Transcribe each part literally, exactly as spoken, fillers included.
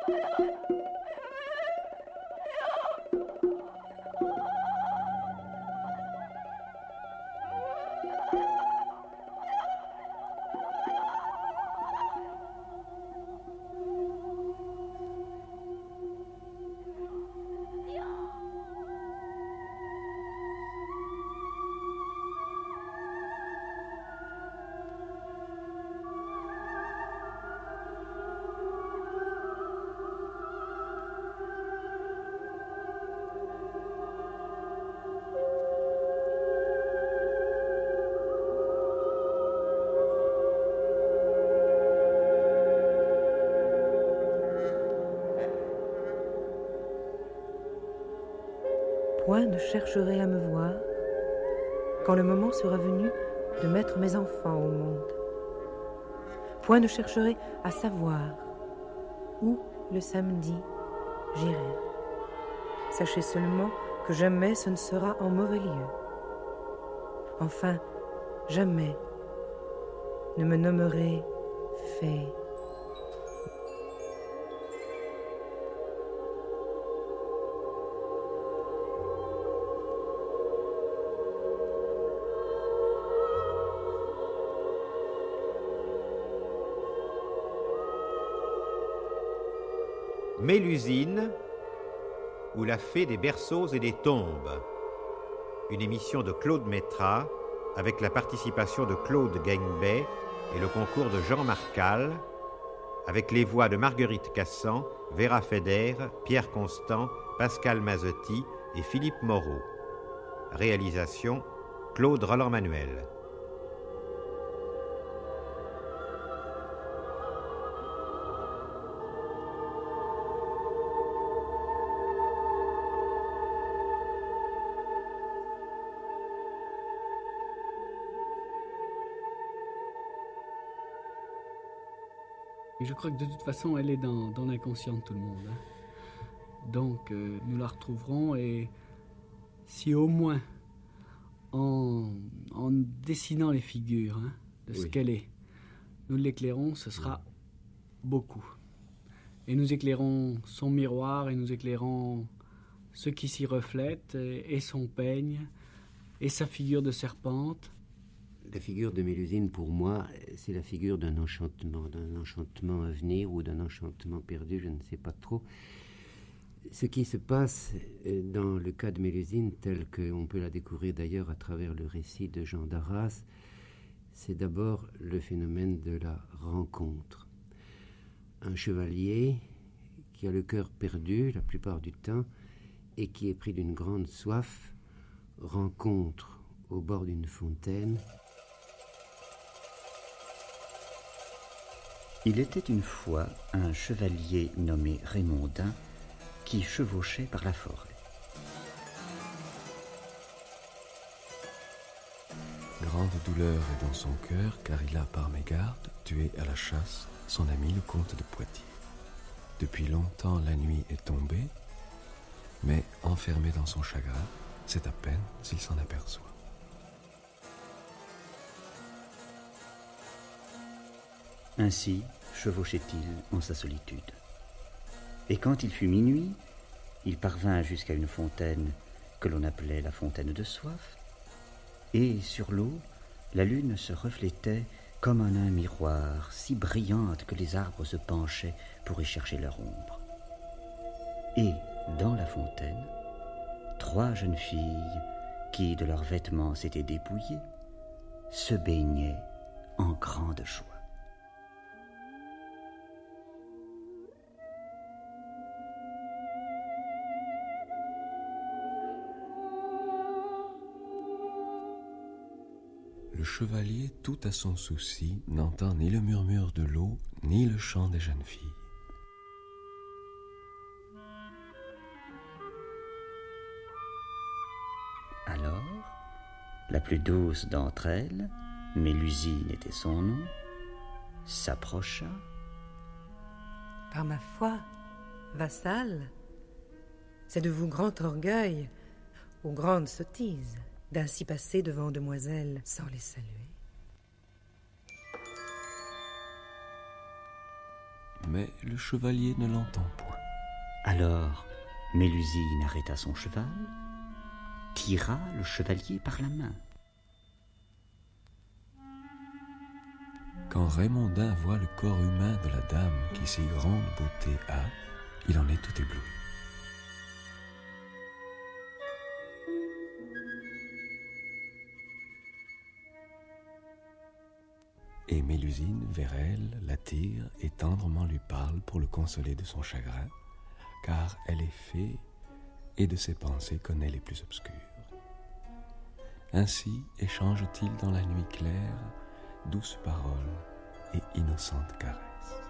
Point ne chercherai à me voir quand le moment sera venu de mettre mes enfants au monde. Point ne chercherai à savoir où le samedi j'irai. Sachez seulement que jamais ce ne sera en mauvais lieu. Enfin, jamais ne me nommerez fée. Mélusine ou la fée des berceaux et des tombes. Une émission de Claude Métras avec la participation de Claude Guengbet et le concours de Jean Marcal, avec les voix de Marguerite Cassan, Vera Feder, Pierre Constant, Pascal Mazotti et Philippe Moreau. Réalisation Claude Roland-Manuel. Et je crois que de toute façon, elle est dans, dans l'inconscient de tout le monde. Hein. Donc, euh, nous la retrouverons et si au moins, en, en dessinant les figures hein, de ce oui. qu'elle est, nous l'éclairons, ce sera beaucoup. Et nous éclairons son miroir et nous éclairons ce qui s'y reflète et, et son peigne et sa figure de serpente. La figure de Mélusine, pour moi, c'est la figure d'un enchantement, d'un enchantement à venir ou d'un enchantement perdu, je ne sais pas trop. Ce qui se passe dans le cas de Mélusine, tel qu'on peut la découvrir d'ailleurs à travers le récit de Jean d'Arras, c'est d'abord le phénomène de la rencontre. Un chevalier qui a le cœur perdu la plupart du temps et qui est pris d'une grande soif, rencontre au bord d'une fontaine. Il était une fois un chevalier nommé Raymondin qui chevauchait par la forêt. Grande douleur est dans son cœur, car il a par mégarde tué à la chasse son ami le comte de Poitiers. Depuis longtemps la nuit est tombée, mais enfermé dans son chagrin, c'est à peine s'il s'en aperçoit. Ainsi chevauchait-il en sa solitude. Et quand il fut minuit, il parvint jusqu'à une fontaine que l'on appelait la fontaine de soif, et sur l'eau, la lune se reflétait comme en un miroir, si brillante que les arbres se penchaient pour y chercher leur ombre. Et, dans la fontaine, trois jeunes filles, qui de leurs vêtements s'étaient dépouillées, se baignaient en grande joie. Le chevalier, tout à son souci, n'entend ni le murmure de l'eau, ni le chant des jeunes filles. Alors, la plus douce d'entre elles, Mélusine était son nom, s'approcha. Par ma foi, vassal, c'est de vous grand orgueil ou grande sottise d'ainsi passer devant demoiselles sans les saluer. mais le chevalier ne l'entend point. Alors, Mélusine arrêta son cheval, tira le chevalier par la main. Quand Raymondin voit le corps humain de la dame qui si grande beauté a, il en est tout ébloui. Et Mélusine, vers elle, l'attire et tendrement lui parle pour le consoler de son chagrin, car elle est fée et de ses pensées connaît les plus obscures. Ainsi échangent-ils dans la nuit claire douces paroles et innocentes caresses.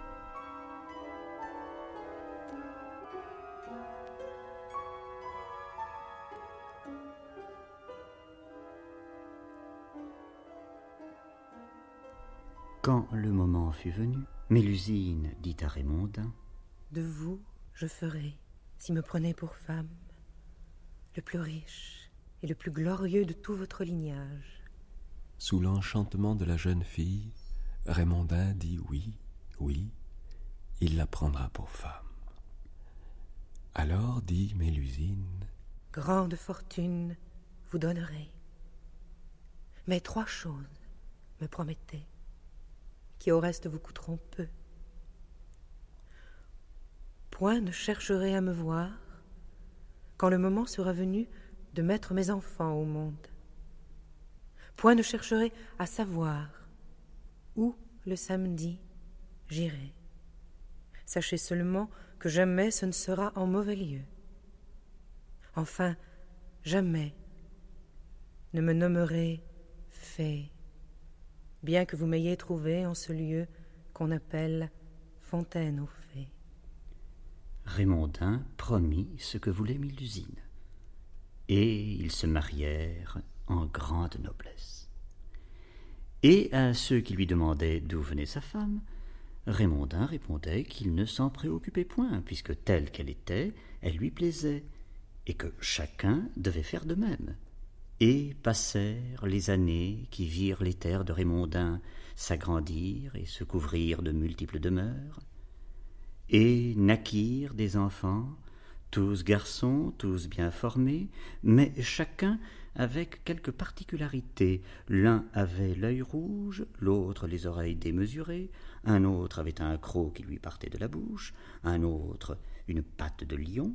Quand le moment fut venu, Mélusine dit à Raymondin: De vous, je ferai, si me prenez pour femme, le plus riche et le plus glorieux de tout votre lignage. Sous l'enchantement de la jeune fille, Raymondin dit oui, oui, il la prendra pour femme. Alors dit Mélusine: Grande fortune vous donnerez, mais trois choses me promettez, qui au reste vous coûteront peu. Point ne chercherez à me voir quand le moment sera venu de mettre mes enfants au monde. Point ne chercherez à savoir où le samedi j'irai. Sachez seulement que jamais ce ne sera en mauvais lieu. Enfin, jamais ne me nommerez fée, bien que vous m'ayez trouvé en ce lieu qu'on appelle fontaine aux fées. Raymondin promit ce que voulait Mélusine, et ils se marièrent en grande noblesse. Et à ceux qui lui demandaient d'où venait sa femme, Raymondin répondait qu'il ne s'en préoccupait point, puisque telle qu'elle était, elle lui plaisait, et que chacun devait faire de même. Et passèrent les années qui virent les terres de Raymondin s'agrandir et se couvrir de multiples demeures, et naquirent des enfants, tous garçons, tous bien formés, mais chacun avec quelques particularités. L'un avait l'œil rouge, l'autre les oreilles démesurées, un autre avait un croc qui lui partait de la bouche, un autre une patte de lion,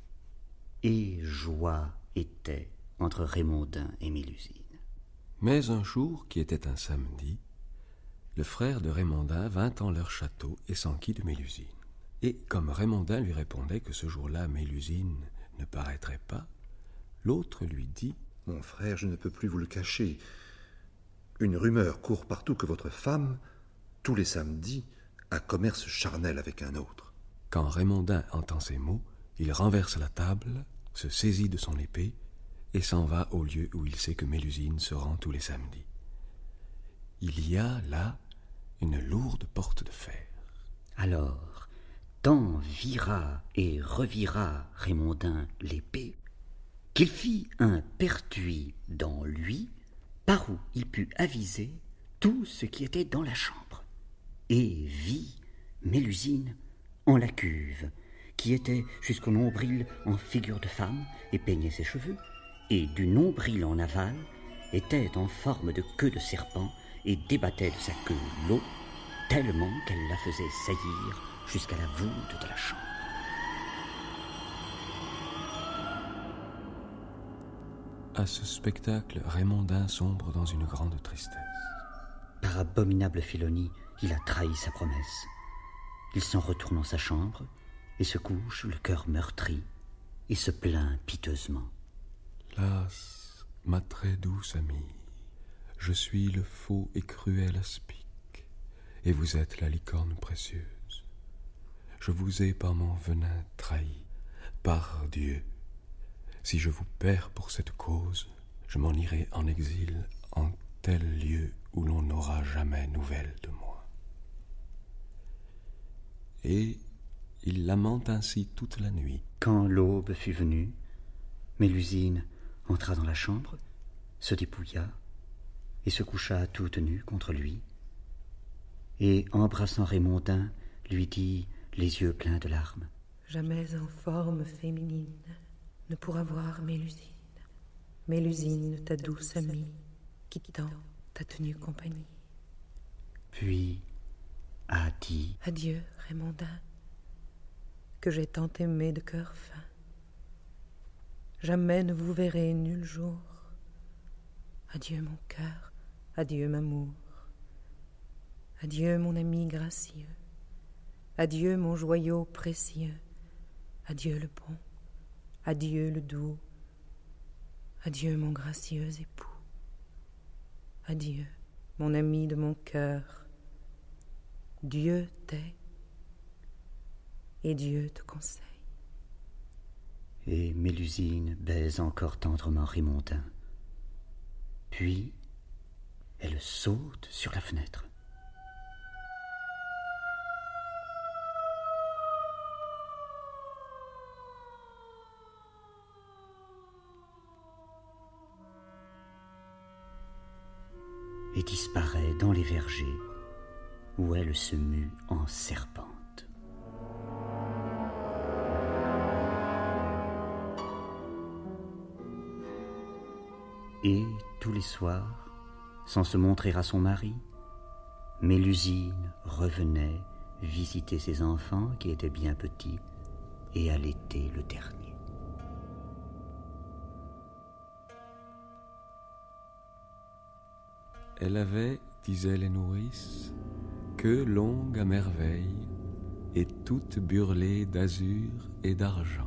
et joie était entre Raymondin et Mélusine. Mais un jour, qui était un samedi, le frère de Raymondin vint en leur château et s'enquit de Mélusine. Et comme Raymondin lui répondait que ce jour-là Mélusine ne paraîtrait pas, l'autre lui dit: Mon frère, je ne peux plus vous le cacher. Une rumeur court partout que votre femme, tous les samedis, a commerce charnel avec un autre. Quand Raymondin entend ces mots, il renverse la table, se saisit de son épée et s'en va au lieu où il sait que Mélusine se rend tous les samedis. Il y a là une lourde porte de fer. Alors, tant vira et revira Raymondin l'épée, qu'il fit un pertuis dans lui, par où il put aviser tout ce qui était dans la chambre, et vit Mélusine en la cuve, qui était jusqu'au nombril en figure de femme et peignait ses cheveux, et du nombril en aval était en forme de queue de serpent et débattait de sa queue l'eau, tellement qu'elle la faisait saillir jusqu'à la voûte de la chambre. À ce spectacle, Raymondin sombre dans une grande tristesse. Par abominable félonie, il a trahi sa promesse. Il s'en retourne en sa chambre et se couche le cœur meurtri et se plaint piteusement. Las, ma très douce amie, je suis le faux et cruel aspic, et vous êtes la licorne précieuse. Je vous ai par mon venin trahi, par Dieu. Si je vous perds pour cette cause, je m'en irai en exil en tel lieu où l'on n'aura jamais nouvelle de moi. Et il lamente ainsi toute la nuit. Quand l'aube fut venue, Mélusine entra dans la chambre, se dépouilla et se coucha toute nue contre lui, et embrassant Raymondin, lui dit les yeux pleins de larmes. Jamais en forme féminine ne pourra voir Mélusine. Mélusine, ta douce amie, qui tant t'a tenu compagnie. Puis a dit: Adieu, Raymondin, que j'ai tant aimé de cœur fin. Jamais ne vous verrez nul jour. Adieu mon cœur, adieu m'amour. Adieu mon ami gracieux. Adieu mon joyau précieux. Adieu le bon, adieu le doux. Adieu mon gracieux époux. Adieu mon ami de mon cœur. Dieu t'est et Dieu te conseille. Et Mélusine baise encore tendrement Raymondin. Puis, elle saute sur la fenêtre. Et disparaît dans les vergers, où elle se mue en serpente. Et, tous les soirs, sans se montrer à son mari, Mélusine revenait visiter ses enfants qui étaient bien petits et allaiter le dernier. Elle avait, disaient les nourrices, queue longue à merveille et toute burlée d'azur et d'argent.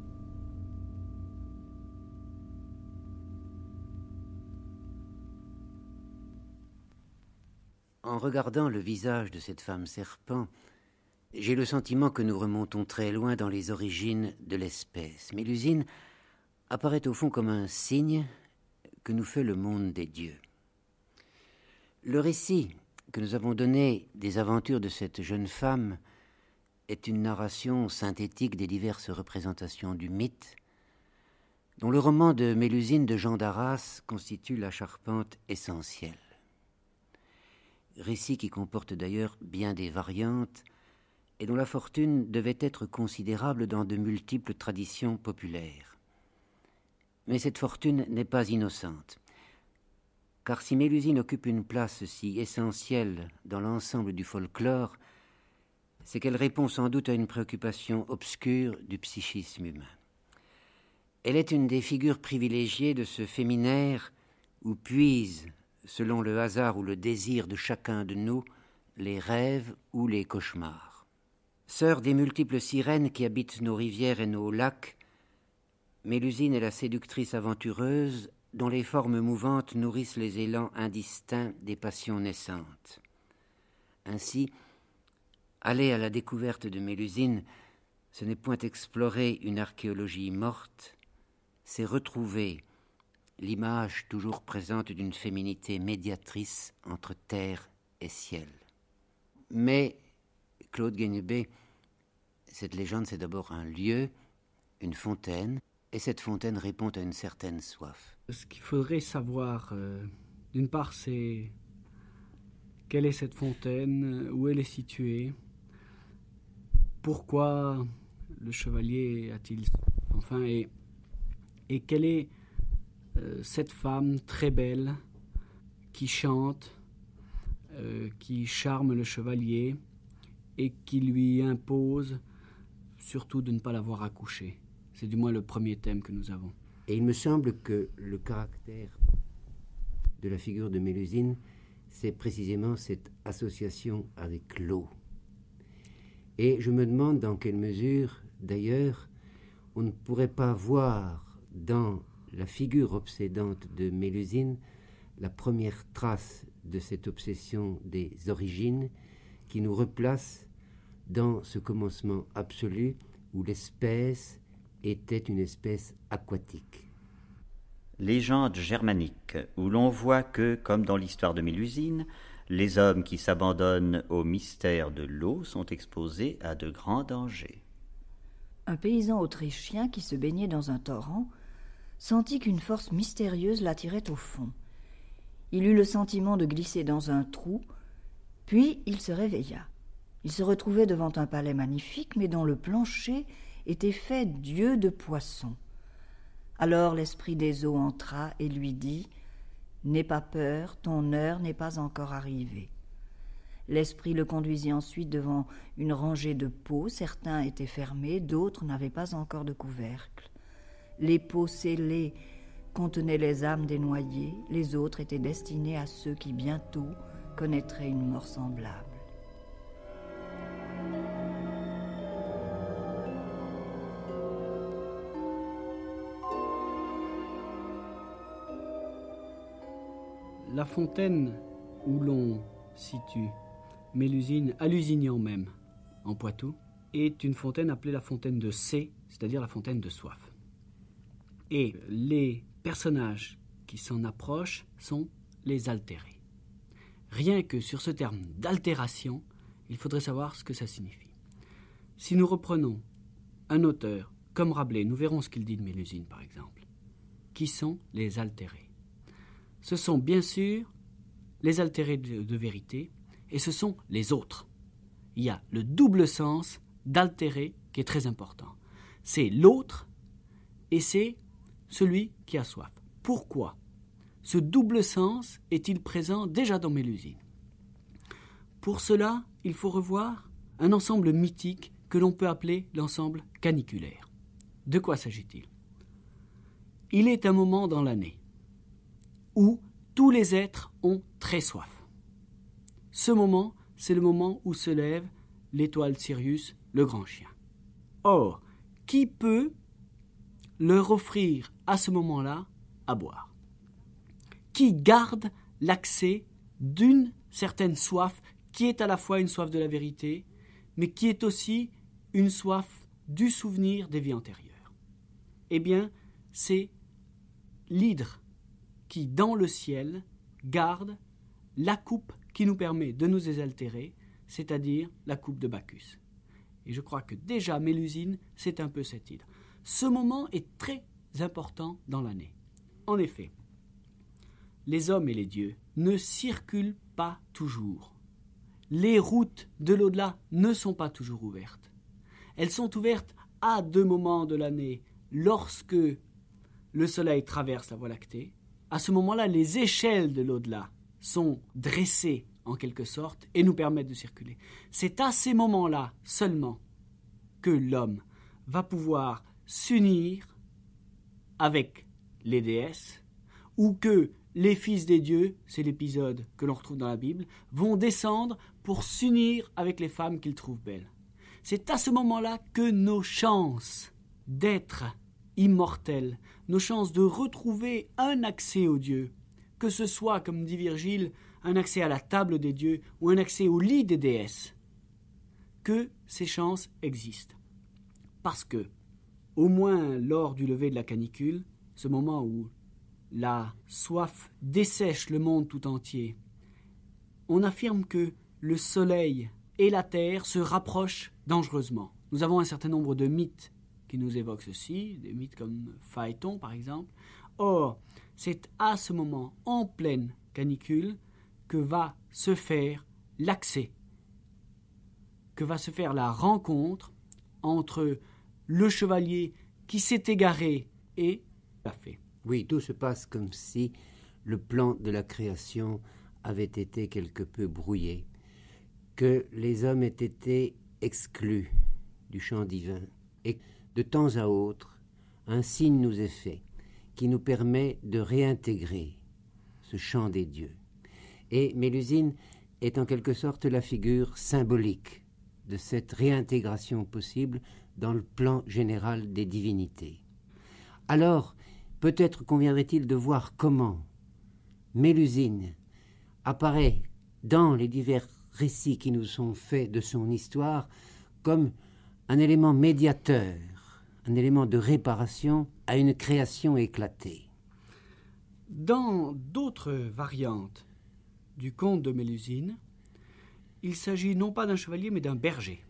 En regardant le visage de cette femme serpent, j'ai le sentiment que nous remontons très loin dans les origines de l'espèce. Mélusine apparaît au fond comme un signe que nous fait le monde des dieux. Le récit que nous avons donné des aventures de cette jeune femme est une narration synthétique des diverses représentations du mythe, dont le roman de Mélusine de Jean d'Arras constitue la charpente essentielle. Récit qui comporte d'ailleurs bien des variantes et dont la fortune devait être considérable dans de multiples traditions populaires. Mais cette fortune n'est pas innocente, car si Mélusine occupe une place si essentielle dans l'ensemble du folklore, c'est qu'elle répond sans doute à une préoccupation obscure du psychisme humain. Elle est une des figures privilégiées de ce féminaire où puisent, selon le hasard ou le désir de chacun de nous, les rêves ou les cauchemars. Sœur des multiples sirènes qui habitent nos rivières et nos lacs, Mélusine est la séductrice aventureuse dont les formes mouvantes nourrissent les élans indistincts des passions naissantes. Ainsi, aller à la découverte de Mélusine, ce n'est point explorer une archéologie morte, c'est retrouver l'image toujours présente d'une féminité médiatrice entre terre et ciel. Mais, Claude Guénebé, cette légende, c'est d'abord un lieu, une fontaine, et cette fontaine répond à une certaine soif. Ce qu'il faudrait savoir, euh, d'une part, c'est quelle est cette fontaine, où elle est située, pourquoi le chevalier a-t-il enfin, et, et quelle est euh, cette femme très belle qui chante, euh, qui charme le chevalier et qui lui impose surtout de ne pas l'avoir accouché. C'est du moins le premier thème que nous avons. Et il me semble que le caractère de la figure de Mélusine, c'est précisément cette association avec l'eau. Et je me demande dans quelle mesure, d'ailleurs, on ne pourrait pas voir dans la figure obsédante de Mélusine la première trace de cette obsession des origines qui nous replace dans ce commencement absolu où l'espèce était une espèce aquatique. Légende germanique, où l'on voit que, comme dans l'histoire de Mélusine, les hommes qui s'abandonnent au mystère de l'eau sont exposés à de grands dangers. Un paysan autrichien qui se baignait dans un torrent sentit qu'une force mystérieuse l'attirait au fond. Il eut le sentiment de glisser dans un trou, puis il se réveilla. Il se retrouvait devant un palais magnifique, mais dont le plancher était fait d'yeux de poisson. Alors l'esprit des eaux entra et lui dit « N'aie pas peur, ton heure n'est pas encore arrivée. » L'esprit le conduisit ensuite devant une rangée de pots. Certains étaient fermés, d'autres n'avaient pas encore de couvercle. Les pots scellés contenaient les âmes des noyés, les autres étaient destinés à ceux qui bientôt connaîtraient une mort semblable. La fontaine où l'on situe Mélusine, à Lusignan même, en Poitou, est une fontaine appelée la fontaine de C, c'est-à-dire la fontaine de soif. Et les personnages qui s'en approchent sont les altérés. Rien que sur ce terme d'altération, il faudrait savoir ce que ça signifie. Si nous reprenons un auteur comme Rabelais, nous verrons ce qu'il dit de Mélusine, par exemple. Qui sont les altérés? Ce sont bien sûr les altérés de, de vérité, et ce sont les autres. Il y a le double sens d'altéré qui est très important. C'est l'autre et c'est celui qui a soif. Pourquoi ce double sens est-il présent déjà dans Mélusine? Pour cela, il faut revoir un ensemble mythique que l'on peut appeler l'ensemble caniculaire. De quoi s'agit-il? Il est un moment dans l'année où tous les êtres ont très soif. Ce moment, c'est le moment où se lève l'étoile Sirius, le grand chien. Or, qui peut leur offrir à ce moment-là à boire? Qui garde l'accès d'une certaine soif qui est à la fois une soif de la vérité, mais qui est aussi une soif du souvenir des vies antérieures? Eh bien, c'est l'hydre qui, dans le ciel, garde la coupe qui nous permet de nous désaltérer, c'est-à-dire la coupe de Bacchus. Et je crois que déjà Mélusine, c'est un peu cette hydre. Ce moment est très important dans l'année. En effet, les hommes et les dieux ne circulent pas toujours. Les routes de l'au-delà ne sont pas toujours ouvertes. Elles sont ouvertes à deux moments de l'année, lorsque le soleil traverse la Voie lactée. À ce moment-là, les échelles de l'au-delà sont dressées en quelque sorte et nous permettent de circuler. C'est à ces moments-là seulement que l'homme va pouvoir s'unir avec les déesses ou que les fils des dieux, c'est l'épisode que l'on retrouve dans la Bible, vont descendre pour s'unir avec les femmes qu'ils trouvent belles. C'est à ce moment-là que nos chances d'être immortels, nos chances de retrouver un accès aux dieux, que ce soit, comme dit Virgile, un accès à la table des dieux ou un accès au lit des déesses, que ces chances existent. Parce que, au moins lors du lever de la canicule, ce moment où la soif dessèche le monde tout entier, on affirme que le soleil et la terre se rapprochent dangereusement. Nous avons un certain nombre de mythes qui nous évoquent ceci, des mythes comme Phaéton par exemple. Or, c'est à ce moment, en pleine canicule, que va se faire l'accès, que va se faire la rencontre entre le chevalier qui s'est égaré et la fée. Oui, tout se passe comme si le plan de la création avait été quelque peu brouillé, que les hommes aient été exclus du champ divin, et de temps à autre, un signe nous est fait qui nous permet de réintégrer ce champ des dieux. Et Mélusine est en quelque sorte la figure symbolique de cette réintégration possible dans le plan général des divinités. Alors, peut-être conviendrait-il de voir comment Mélusine apparaît dans les divers récits qui nous sont faits de son histoire comme un élément médiateur, un élément de réparation à une création éclatée. Dans d'autres variantes du conte de Mélusine, il s'agit non pas d'un chevalier mais d'un berger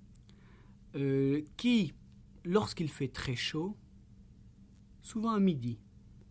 euh, qui, lorsqu'il fait très chaud, souvent à midi,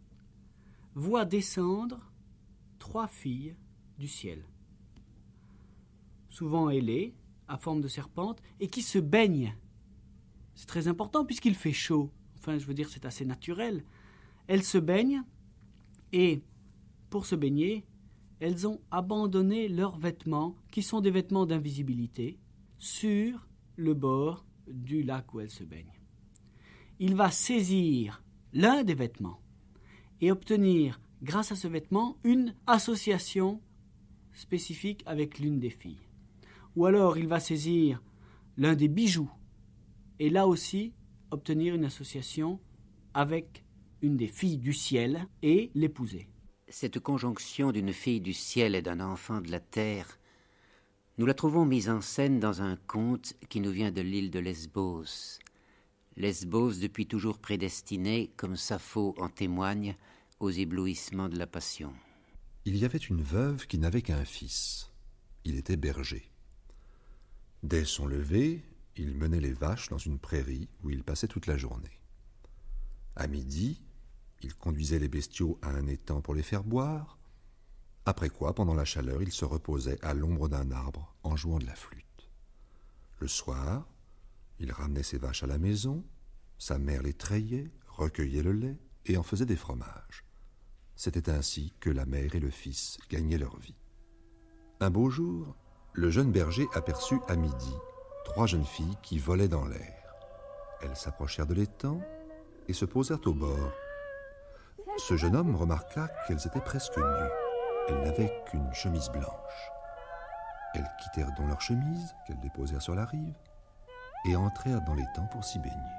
voit descendre trois filles du ciel, souvent ailées, à forme de serpente et qui se baignent. C'est très important puisqu'il fait chaud. Enfin, je veux dire, c'est assez naturel. Elles se baignent et, pour se baigner, elles ont abandonné leurs vêtements, qui sont des vêtements d'invisibilité, sur le bord du lac où elles se baignent. Il va saisir l'un des vêtements et obtenir, grâce à ce vêtement, une association spécifique avec l'une des filles. Ou alors il va saisir l'un des bijoux et là aussi obtenir une association avec une des filles du ciel et l'épouser. Cette conjonction d'une fille du ciel et d'un enfant de la terre, nous la trouvons mise en scène dans un conte qui nous vient de l'île de Lesbos. Lesbos depuis toujours prédestinée, comme Sappho en témoigne, aux éblouissements de la passion. Il y avait une veuve qui n'avait qu'un fils. Il était berger. Dès son lever, il menait les vaches dans une prairie où il passait toute la journée. À midi, il conduisait les bestiaux à un étang pour les faire boire, après quoi, pendant la chaleur, il se reposait à l'ombre d'un arbre en jouant de la flûte. Le soir, il ramenait ses vaches à la maison, sa mère les trayait, recueillait le lait et en faisait des fromages. C'était ainsi que la mère et le fils gagnaient leur vie. Un beau jour, le jeune berger aperçut à midi trois jeunes filles qui volaient dans l'air. Elles s'approchèrent de l'étang et se posèrent au bord. Ce jeune homme remarqua qu'elles étaient presque nues. Elles n'avaient qu'une chemise blanche. Elles quittèrent donc leur chemise, qu'elles déposèrent sur la rive, et entrèrent dans l'étang pour s'y baigner.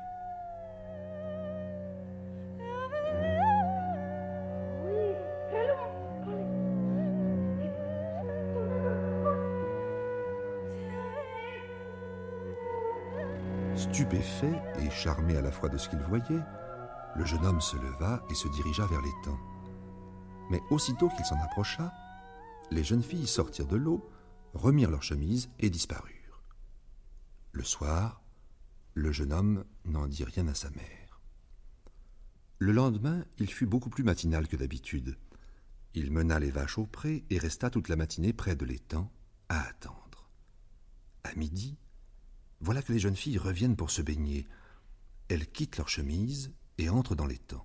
Stupéfait et charmé à la fois de ce qu'il voyait, le jeune homme se leva et se dirigea vers l'étang. Mais aussitôt qu'il s'en approcha, les jeunes filles sortirent de l'eau, remirent leurs chemises et disparurent. Le soir, le jeune homme n'en dit rien à sa mère. Le lendemain, il fut beaucoup plus matinal que d'habitude. Il mena les vaches au pré et resta toute la matinée près de l'étang à attendre. À midi, voilà que les jeunes filles reviennent pour se baigner. Elles quittent leurs chemises et entrent dans l'étang.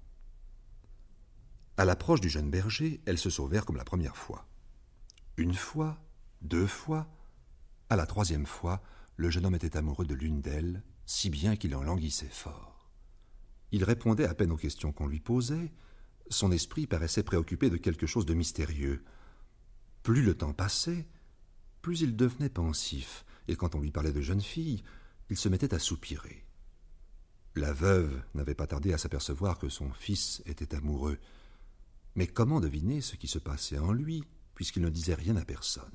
À l'approche du jeune berger, elles se sauvèrent comme la première fois. Une fois, deux fois, à la troisième fois, le jeune homme était amoureux de l'une d'elles, si bien qu'il en languissait fort. Il répondait à peine aux questions qu'on lui posait, son esprit paraissait préoccupé de quelque chose de mystérieux. Plus le temps passait, plus il devenait pensif, et quand on lui parlait de jeunes filles, il se mettait à soupirer. La veuve n'avait pas tardé à s'apercevoir que son fils était amoureux. Mais comment deviner ce qui se passait en lui, puisqu'il ne disait rien à personne?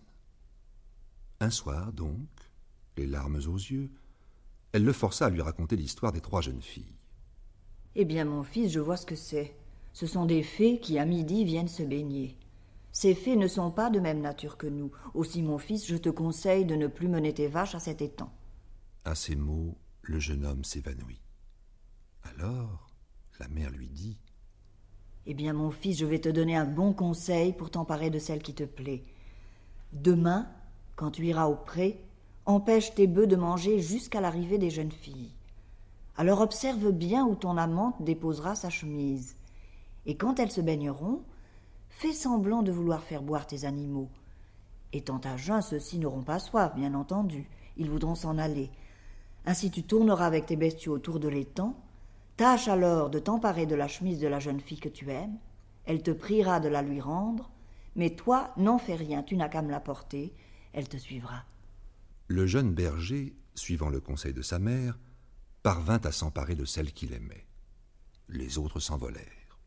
Un soir, donc, les larmes aux yeux, elle le força à lui raconter l'histoire des trois jeunes filles. Eh bien, mon fils, je vois ce que c'est. Ce sont des fées qui, à midi, viennent se baigner. Ces fées ne sont pas de même nature que nous. Aussi, mon fils, je te conseille de ne plus mener tes vaches à cet étang. À ces mots, le jeune homme s'évanouit. Alors, la mère lui dit: Eh bien, mon fils, je vais te donner un bon conseil pour t'emparer de celle qui te plaît. Demain, quand tu iras au pré, empêche tes bœufs de manger jusqu'à l'arrivée des jeunes filles. Alors observe bien où ton amante déposera sa chemise. Et quand elles se baigneront, fais semblant de vouloir faire boire tes animaux. Étant à jeun, ceux-ci n'auront pas soif, bien entendu. Ils voudront s'en aller. Ainsi tu tourneras avec tes bestiaux autour de l'étang. Tâche alors de t'emparer de la chemise de la jeune fille que tu aimes. Elle te priera de la lui rendre, mais toi, n'en fais rien, tu n'as qu'à me la porter. Elle te suivra. Le jeune berger, suivant le conseil de sa mère, parvint à s'emparer de celle qu'il aimait. Les autres s'envolèrent.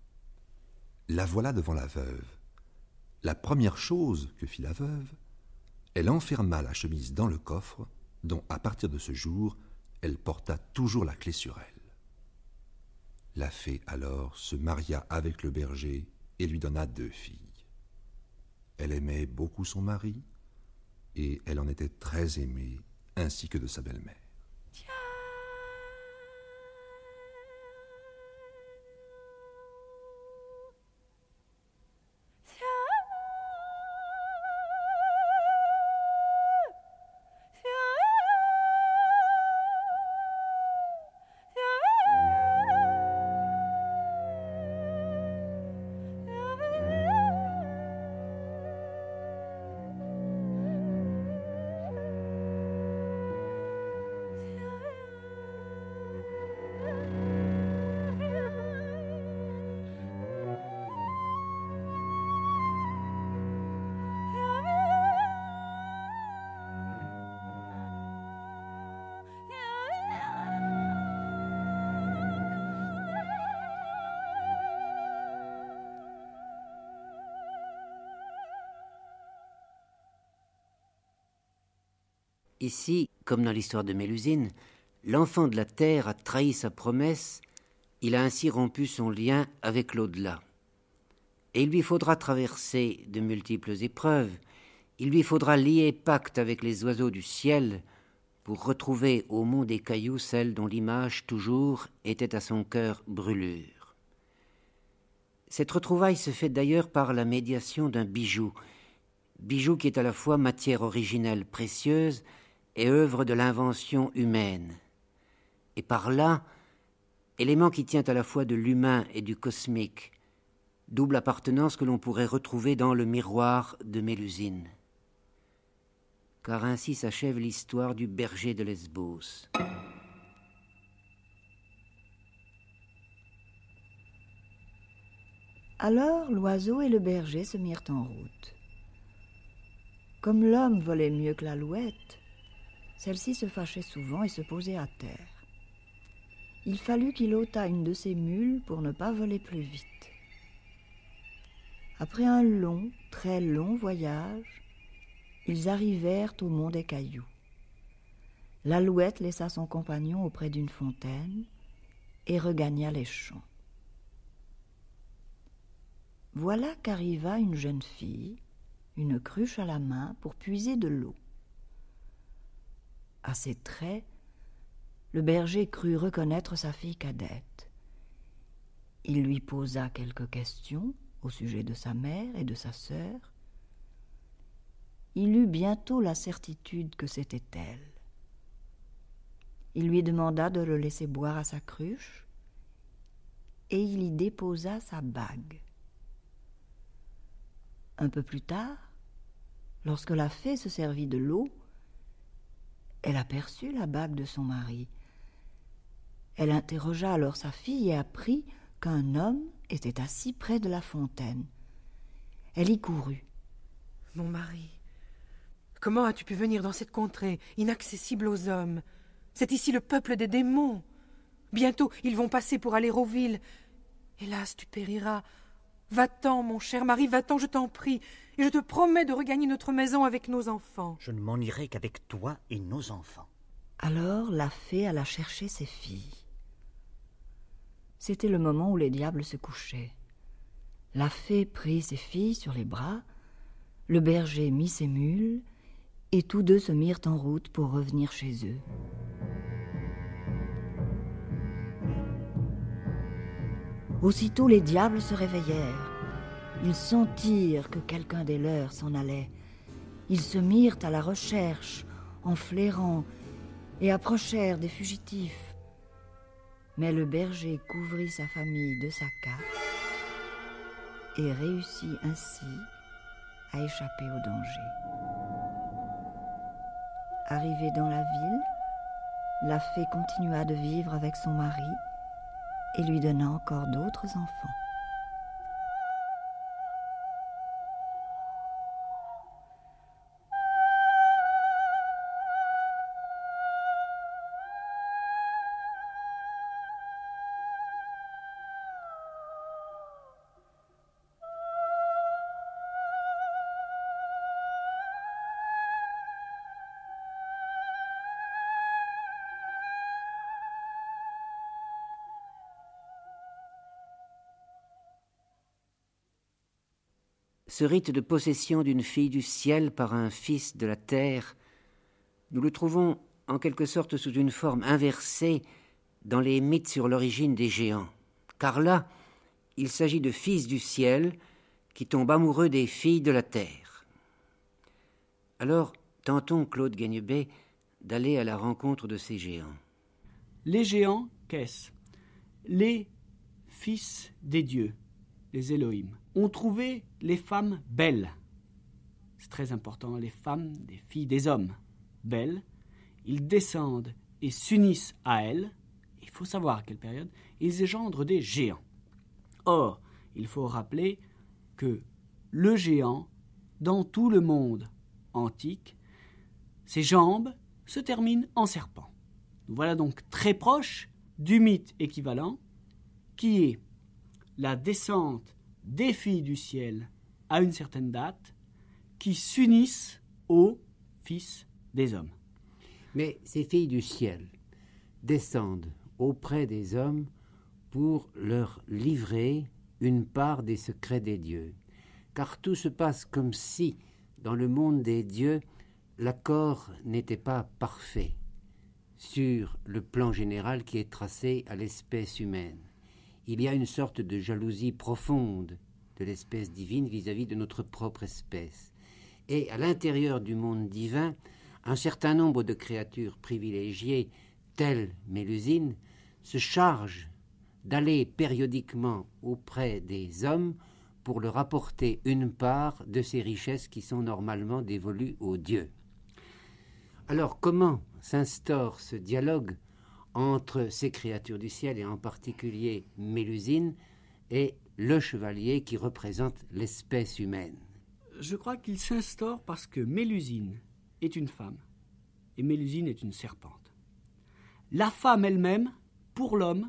La voilà devant la veuve. La première chose que fit la veuve, elle enferma la chemise dans le coffre, dont à partir de ce jour, elle porta toujours la clé sur elle. La fée alors se maria avec le berger et lui donna deux filles. Elle aimait beaucoup son mari, et elle en était très aimée, ainsi que de sa belle-mère. Ici, comme dans l'histoire de Mélusine, l'enfant de la terre a trahi sa promesse, il a ainsi rompu son lien avec l'au-delà. Et il lui faudra traverser de multiples épreuves, il lui faudra lier pacte avec les oiseaux du ciel pour retrouver au mont des cailloux celle dont l'image toujours était à son cœur brûlure. Cette retrouvaille se fait d'ailleurs par la médiation d'un bijou, bijou qui est à la fois matière originelle précieuse et œuvre de l'invention humaine, et par là, élément qui tient à la fois de l'humain et du cosmique, double appartenance que l'on pourrait retrouver dans le miroir de Mélusine. Car ainsi s'achève l'histoire du berger de Lesbos. Alors l'oiseau et le berger se mirent en route. Comme l'homme volait mieux que l'alouette, celle-ci se fâchait souvent et se posait à terre. Il fallut qu'il ôtât une de ses mules pour ne pas voler plus vite. Après un long, très long voyage, ils arrivèrent au mont des cailloux. L'alouette laissa son compagnon auprès d'une fontaine et regagna les champs. Voilà qu'arriva une jeune fille, une cruche à la main pour puiser de l'eau. À ses traits, le berger crut reconnaître sa fille cadette. Il lui posa quelques questions au sujet de sa mère et de sa sœur. Il eut bientôt la certitude que c'était elle. Il lui demanda de le laisser boire à sa cruche et il y déposa sa bague. Un peu plus tard, lorsque la fée se servit de l'eau, elle aperçut la bague de son mari. Elle interrogea alors sa fille et apprit qu'un homme était assis près de la fontaine. Elle y courut. « Mon mari, comment as-tu pu venir dans cette contrée, inaccessible aux hommes? C'est ici le peuple des démons. Bientôt, ils vont passer pour aller aux villes. Hélas, tu périras. Va-t'en, mon cher mari, va-t'en, je t'en prie, et je te promets de regagner notre maison avec nos enfants. » Je ne m'en irai qu'avec toi et nos enfants. Alors la fée alla chercher ses filles. C'était le moment où les diables se couchaient. La fée prit ses filles sur les bras, le berger mit ses mules, et tous deux se mirent en route pour revenir chez eux. Aussitôt les diables se réveillèrent. Ils sentirent que quelqu'un des leurs s'en allait. Ils se mirent à la recherche, en flairant, et approchèrent des fugitifs. Mais le berger couvrit sa famille de sa cape et réussit ainsi à échapper au danger. Arrivée dans la ville, la fée continua de vivre avec son mari et lui donna encore d'autres enfants. Ce rite de possession d'une fille du ciel par un fils de la terre, nous le trouvons en quelque sorte sous une forme inversée dans les mythes sur l'origine des géants. Car là, il s'agit de fils du ciel qui tombent amoureux des filles de la terre. Alors, tentons, Claude Gagnebet, d'aller à la rencontre de ces géants. Les géants, qu'est-ce? Les fils des dieux, les Elohim, ont trouvé les femmes belles. C'est très important, les femmes, des filles des hommes, belles. Ils descendent et s'unissent à elles. Il faut savoir à quelle période ils engendrent des géants. Or, il faut rappeler que le géant, dans tout le monde antique, ses jambes se terminent en serpent. Nous voilà donc très proches du mythe équivalent qui est la descente des filles du ciel à une certaine date qui s'unissent aux fils des hommes. Mais ces filles du ciel descendent auprès des hommes pour leur livrer une part des secrets des dieux. Car tout se passe comme si, dans le monde des dieux, l'accord n'était pas parfait sur le plan général qui est tracé à l'espèce humaine. Il y a une sorte de jalousie profonde de l'espèce divine vis-à-vis de notre propre espèce. Et à l'intérieur du monde divin, un certain nombre de créatures privilégiées, telles Mélusine, se chargent d'aller périodiquement auprès des hommes pour leur apporter une part de ces richesses qui sont normalement dévolues aux dieux. Alors comment s'instaure ce dialogue entre ces créatures du ciel et en particulier Mélusine et le chevalier qui représente l'espèce humaine? Je crois qu'il s'instaure parce que Mélusine est une femme et Mélusine est une serpente. La femme elle-même, pour l'homme,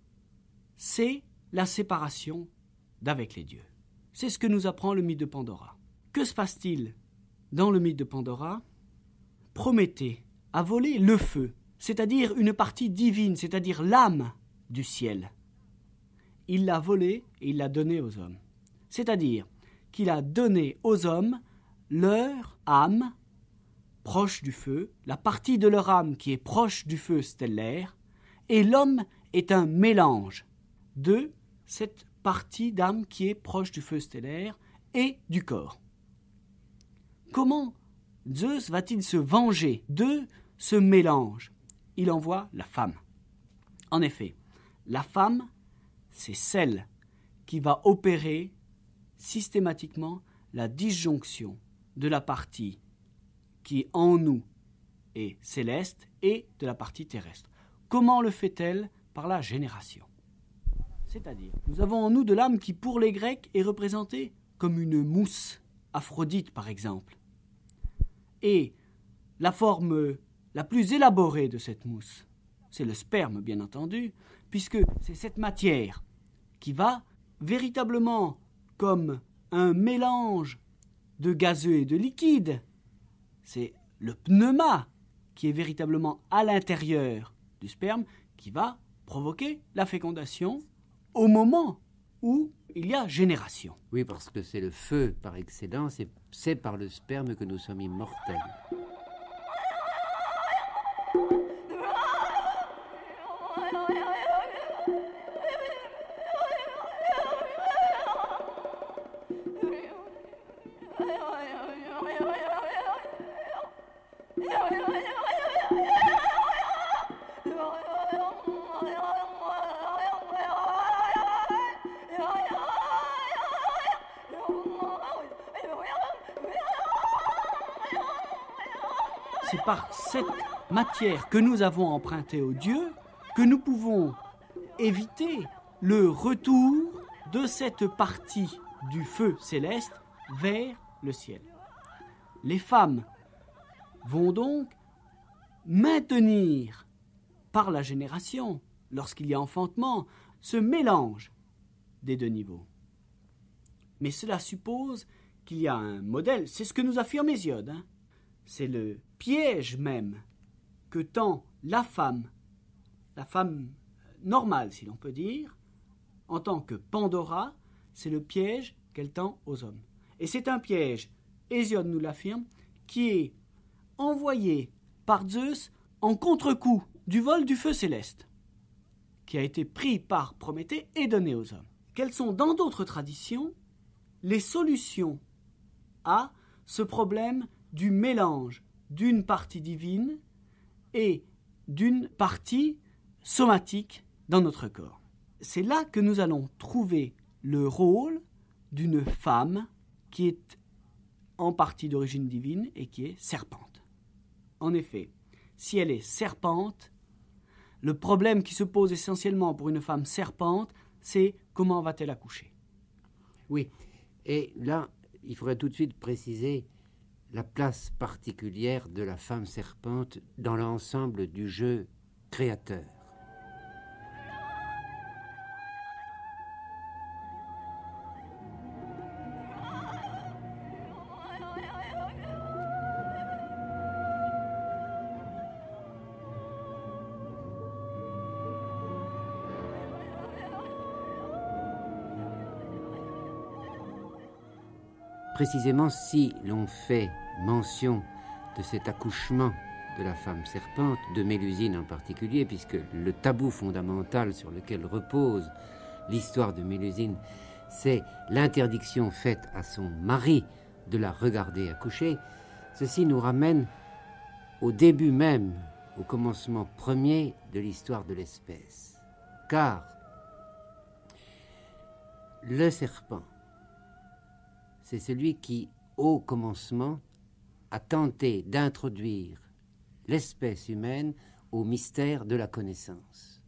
c'est la séparation d'avec les dieux. C'est ce que nous apprend le mythe de Pandora. Que se passe-t-il dans le mythe de Pandora? Prométhée a volé le feu, c'est-à-dire une partie divine, c'est-à-dire l'âme du ciel. Il l'a volée et il l'a donnée aux hommes. C'est-à-dire qu'il a donné aux hommes leur âme proche du feu, la partie de leur âme qui est proche du feu stellaire, et l'homme est un mélange de cette partie d'âme qui est proche du feu stellaire et du corps. Comment Zeus va-t-il se venger de ce mélange? Il envoie la femme. En effet, la femme, c'est celle qui va opérer systématiquement la disjonction de la partie qui en nous est céleste et de la partie terrestre. Comment le fait-elle? Par la génération. C'est-à-dire, nous avons en nous de l'âme qui, pour les Grecs, est représentée comme une mousse, Aphrodite par exemple. Et la forme la plus élaborée de cette mousse, c'est le sperme bien entendu, puisque c'est cette matière qui va véritablement comme un mélange de gazeux et de liquide. C'est le pneuma qui est véritablement à l'intérieur du sperme qui va provoquer la fécondation au moment où il y a génération. Oui, parce que c'est le feu par excellence et c'est par le sperme que nous sommes immortels. C'est par cette matière que nous avons empruntée aux dieux que nous pouvons éviter le retour de cette partie du feu céleste vers le ciel. Les femmes vont donc maintenir par la génération, lorsqu'il y a enfantement, ce mélange des deux niveaux. Mais cela suppose qu'il y a un modèle, c'est ce que nous affirme Hésiode, hein. C'est le piège même que tend la femme, la femme normale si l'on peut dire, en tant que Pandora, c'est le piège qu'elle tend aux hommes. Et c'est un piège, Hésiode nous l'affirme, qui est envoyé par Zeus en contre-coup du vol du feu céleste, qui a été pris par Prométhée et donné aux hommes. Quelles sont dans d'autres traditions les solutions à ce problème du mélange d'une partie divine et d'une partie somatique dans notre corps? C'est là que nous allons trouver le rôle d'une femme qui est en partie d'origine divine et qui est serpente. En effet, si elle est serpente, le problème qui se pose essentiellement pour une femme serpente, c'est comment va-t-elle accoucher? Oui, et là, il faudrait tout de suite préciser la place particulière de la femme serpente dans l'ensemble du jeu créateur. précisément si l'on fait mention de cet accouchement de la femme serpente, de Mélusine en particulier, puisque le tabou fondamental sur lequel repose l'histoire de Mélusine, c'est l'interdiction faite à son mari de la regarder accoucher. Ceci nous ramène au début même, au commencement premier de l'histoire de l'espèce. Car le serpent, c'est celui qui, au commencement, a tenté d'introduire l'espèce humaine au mystère de la connaissance.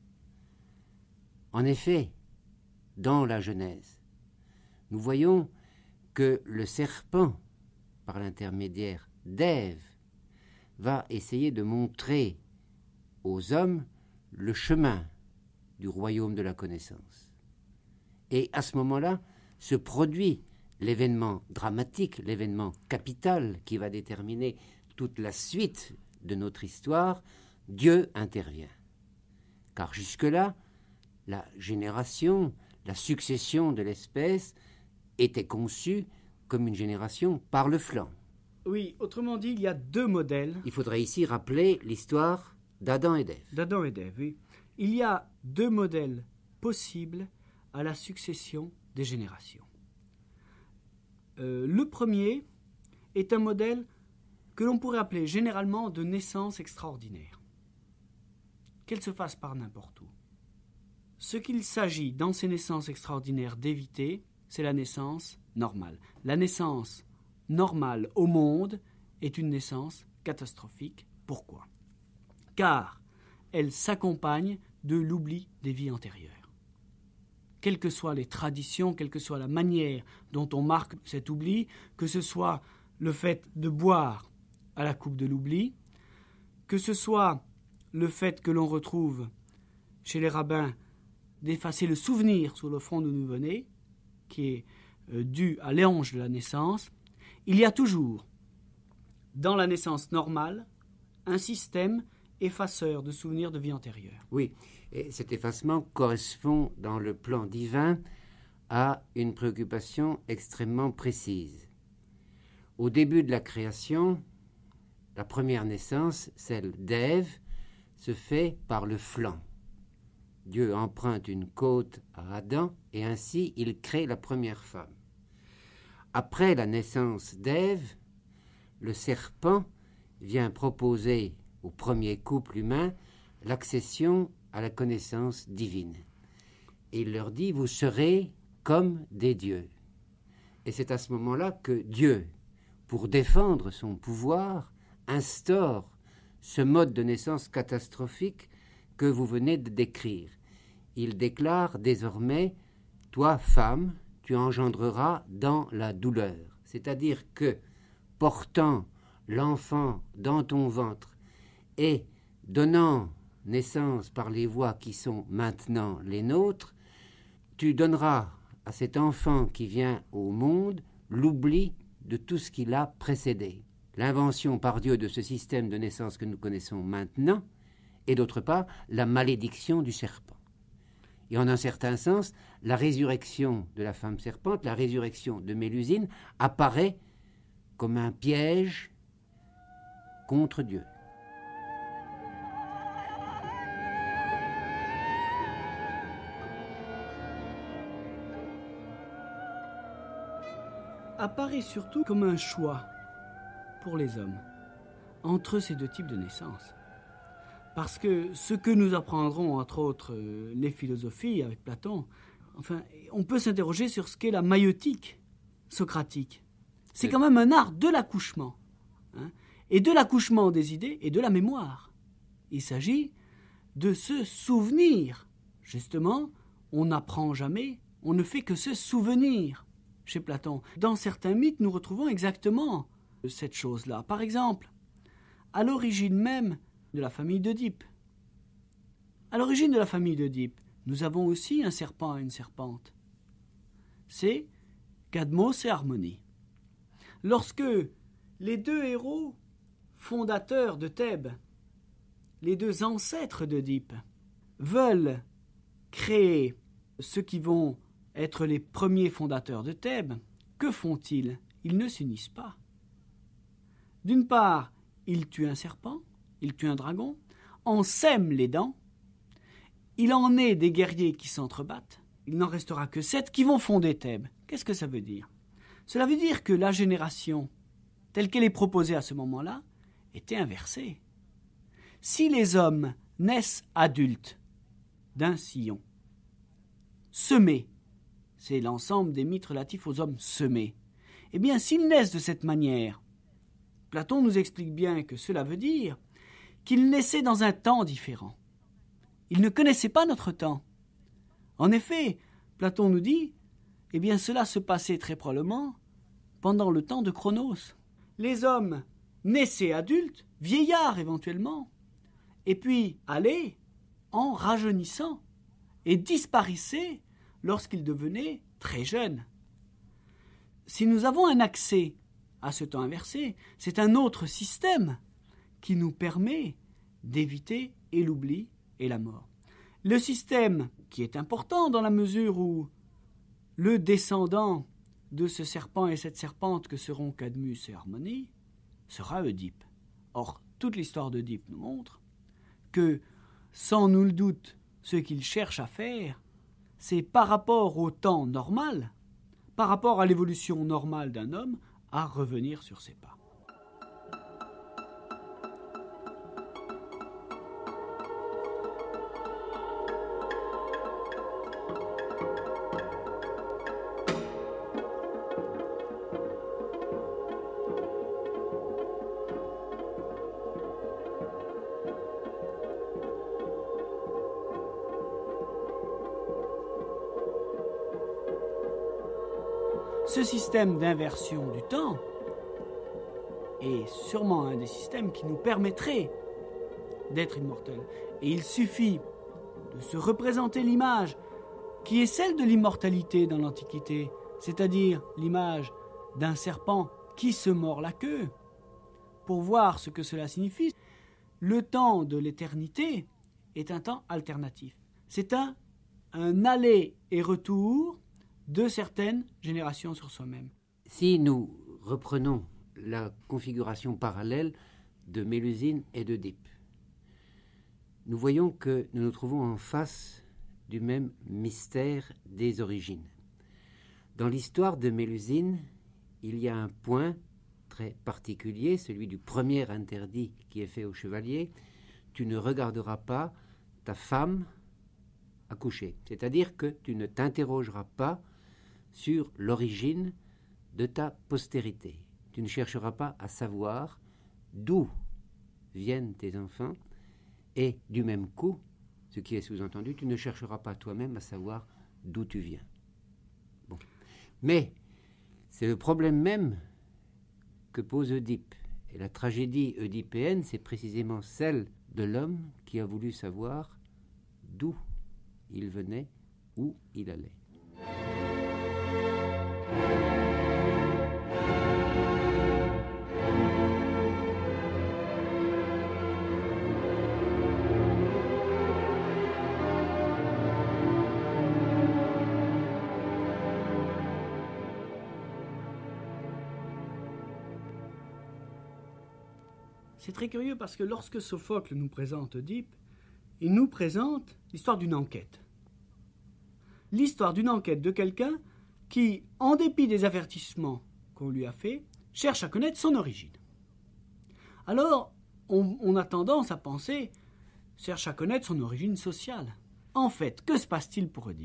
En effet, dans la Genèse, nous voyons que le serpent, par l'intermédiaire d'Ève, va essayer de montrer aux hommes le chemin du royaume de la connaissance. Et à ce moment-là se produit l'événement dramatique, l'événement capital qui va déterminer toute la suite de notre histoire. Dieu intervient. Car jusque-là, la génération, la succession de l'espèce était conçue comme une génération par le flanc. Oui, autrement dit, il y a deux modèles. Il faudrait ici rappeler l'histoire d'Adam et d'Ève. D'Adam et d'Ève, oui. Il y a deux modèles possibles à la succession des générations. Euh, le premier est un modèle que l'on pourrait appeler généralement de naissance extraordinaire, qu'elle se fasse par n'importe où. Ce qu'il s'agit dans ces naissances extraordinaires d'éviter, c'est la naissance normale. La naissance normale au monde est une naissance catastrophique. Pourquoi ? Car elle s'accompagne de l'oubli des vies antérieures. Quelles que soient les traditions, quelle que soit la manière dont on marque cet oubli, que ce soit le fait de boire à la coupe de l'oubli, que ce soit le fait que l'on retrouve chez les rabbins d'effacer le souvenir sur le front de nouveau-né, qui est euh, dû à l'éange de la naissance, il y a toujours, dans la naissance normale, un système effaceur de souvenirs de vie antérieure. Oui, et cet effacement correspond dans le plan divin à une préoccupation extrêmement précise. Au début de la création, la première naissance, celle d'Ève, se fait par le flanc. Dieu emprunte une côte à Adam et ainsi il crée la première femme. Après la naissance d'Ève, le serpent vient proposer au premier couple humain l'accession à la connaissance divine. Et il leur dit, vous serez comme des dieux. Et c'est à ce moment-là que Dieu, pour défendre son pouvoir, instaure ce mode de naissance catastrophique que vous venez de décrire. Il déclare désormais, toi, femme, tu engendreras dans la douleur. C'est-à-dire que, portant l'enfant dans ton ventre et donnant naissance par les voies qui sont maintenant les nôtres, tu donneras à cet enfant qui vient au monde l'oubli de tout ce qui l'a précédé. L'invention par Dieu de ce système de naissance que nous connaissons maintenant, et d'autre part, la malédiction du serpent. Et en un certain sens, la résurrection de la femme serpente, la résurrection de Mélusine, apparaît comme un piège contre Dieu. Apparaît surtout comme un choix pour les hommes entre ces deux types de naissance. Parce que ce que nous apprendrons, entre autres, euh, les philosophies avec Platon, enfin, on peut s'interroger sur ce qu'est la maïeutique socratique. C'est quand même un art de l'accouchement, hein, et de l'accouchement des idées et de la mémoire. Il s'agit de se souvenir. Justement, on n'apprend jamais, on ne fait que se souvenir chez Platon. Dans certains mythes, nous retrouvons exactement cette chose-là. Par exemple, à l'origine même de la famille d'Oedipe. À l'origine de la famille d'Oedipe, nous avons aussi un serpent et une serpente. C'est Cadmos et Harmonie. Lorsque les deux héros fondateurs de Thèbes, les deux ancêtres d'Oedipe, veulent créer ceux qui vont être les premiers fondateurs de Thèbes, que font-ils? Ils ne s'unissent pas. D'une part, ils tuent un serpent, ils tuent un dragon, en sèment les dents, il en est des guerriers qui s'entrebattent, il n'en restera que sept qui vont fonder Thèbes. Qu'est-ce que ça veut dire? Cela veut dire que la génération, telle qu'elle est proposée à ce moment-là, était inversée. Si les hommes naissent adultes d'un sillon, semés, c'est l'ensemble des mythes relatifs aux hommes semés, eh bien s'ils naissent de cette manière, Platon nous explique bien que cela veut dire qu'ils naissaient dans un temps différent. Ils ne connaissaient pas notre temps. En effet, Platon nous dit, eh bien cela se passait très probablement pendant le temps de Chronos. Les hommes naissaient adultes, vieillards éventuellement, et puis allaient en rajeunissant et disparaissaient lorsqu'ils devenaient très jeunes. Si nous avons un accès à ce temps inversé, c'est un autre système qui nous permet d'éviter et l'oubli et la mort. Le système qui est important dans la mesure où le descendant de ce serpent et cette serpente que seront Cadmus et Harmonie sera Oedipe. Or, toute l'histoire d'Oedipe nous montre que, sans nul doute, ce qu'il cherche à faire, c'est par rapport au temps normal, par rapport à l'évolution normale d'un homme, à revenir sur ses pas. Ce système d'inversion du temps est sûrement un des systèmes qui nous permettrait d'être immortels. Et il suffit de se représenter l'image qui est celle de l'immortalité dans l'Antiquité, c'est-à-dire l'image d'un serpent qui se mord la queue, pour voir ce que cela signifie. Le temps de l'éternité est un temps alternatif. C'est un, un aller et retour de certaines générations sur soi-même. Si nous reprenons la configuration parallèle de Mélusine et d'Oedipe, nous voyons que nous nous trouvons en face du même mystère des origines. Dans l'histoire de Mélusine, il y a un point très particulier, celui du premier interdit qui est fait au chevalier: tu ne regarderas pas ta femme accoucher. C'est-à-dire que tu ne t'interrogeras pas sur l'origine de ta postérité. Tu ne chercheras pas à savoir d'où viennent tes enfants, et du même coup, ce qui est sous-entendu, tu ne chercheras pas toi-même à savoir d'où tu viens. Bon. Mais c'est le problème même que pose Oedipe. Et la tragédie oedipéenne, c'est précisément celle de l'homme qui a voulu savoir d'où il venait, où il allait. C'est très curieux parce que lorsque Sophocle nous présente Oedipe, il nous présente l'histoire d'une enquête. L'histoire d'une enquête de quelqu'un qui, en dépit des avertissements qu'on lui a faits, cherche à connaître son origine. Alors, on, on a tendance à penser, cherche à connaître son origine sociale. En fait, que se passe-t-il pour Oedipe ?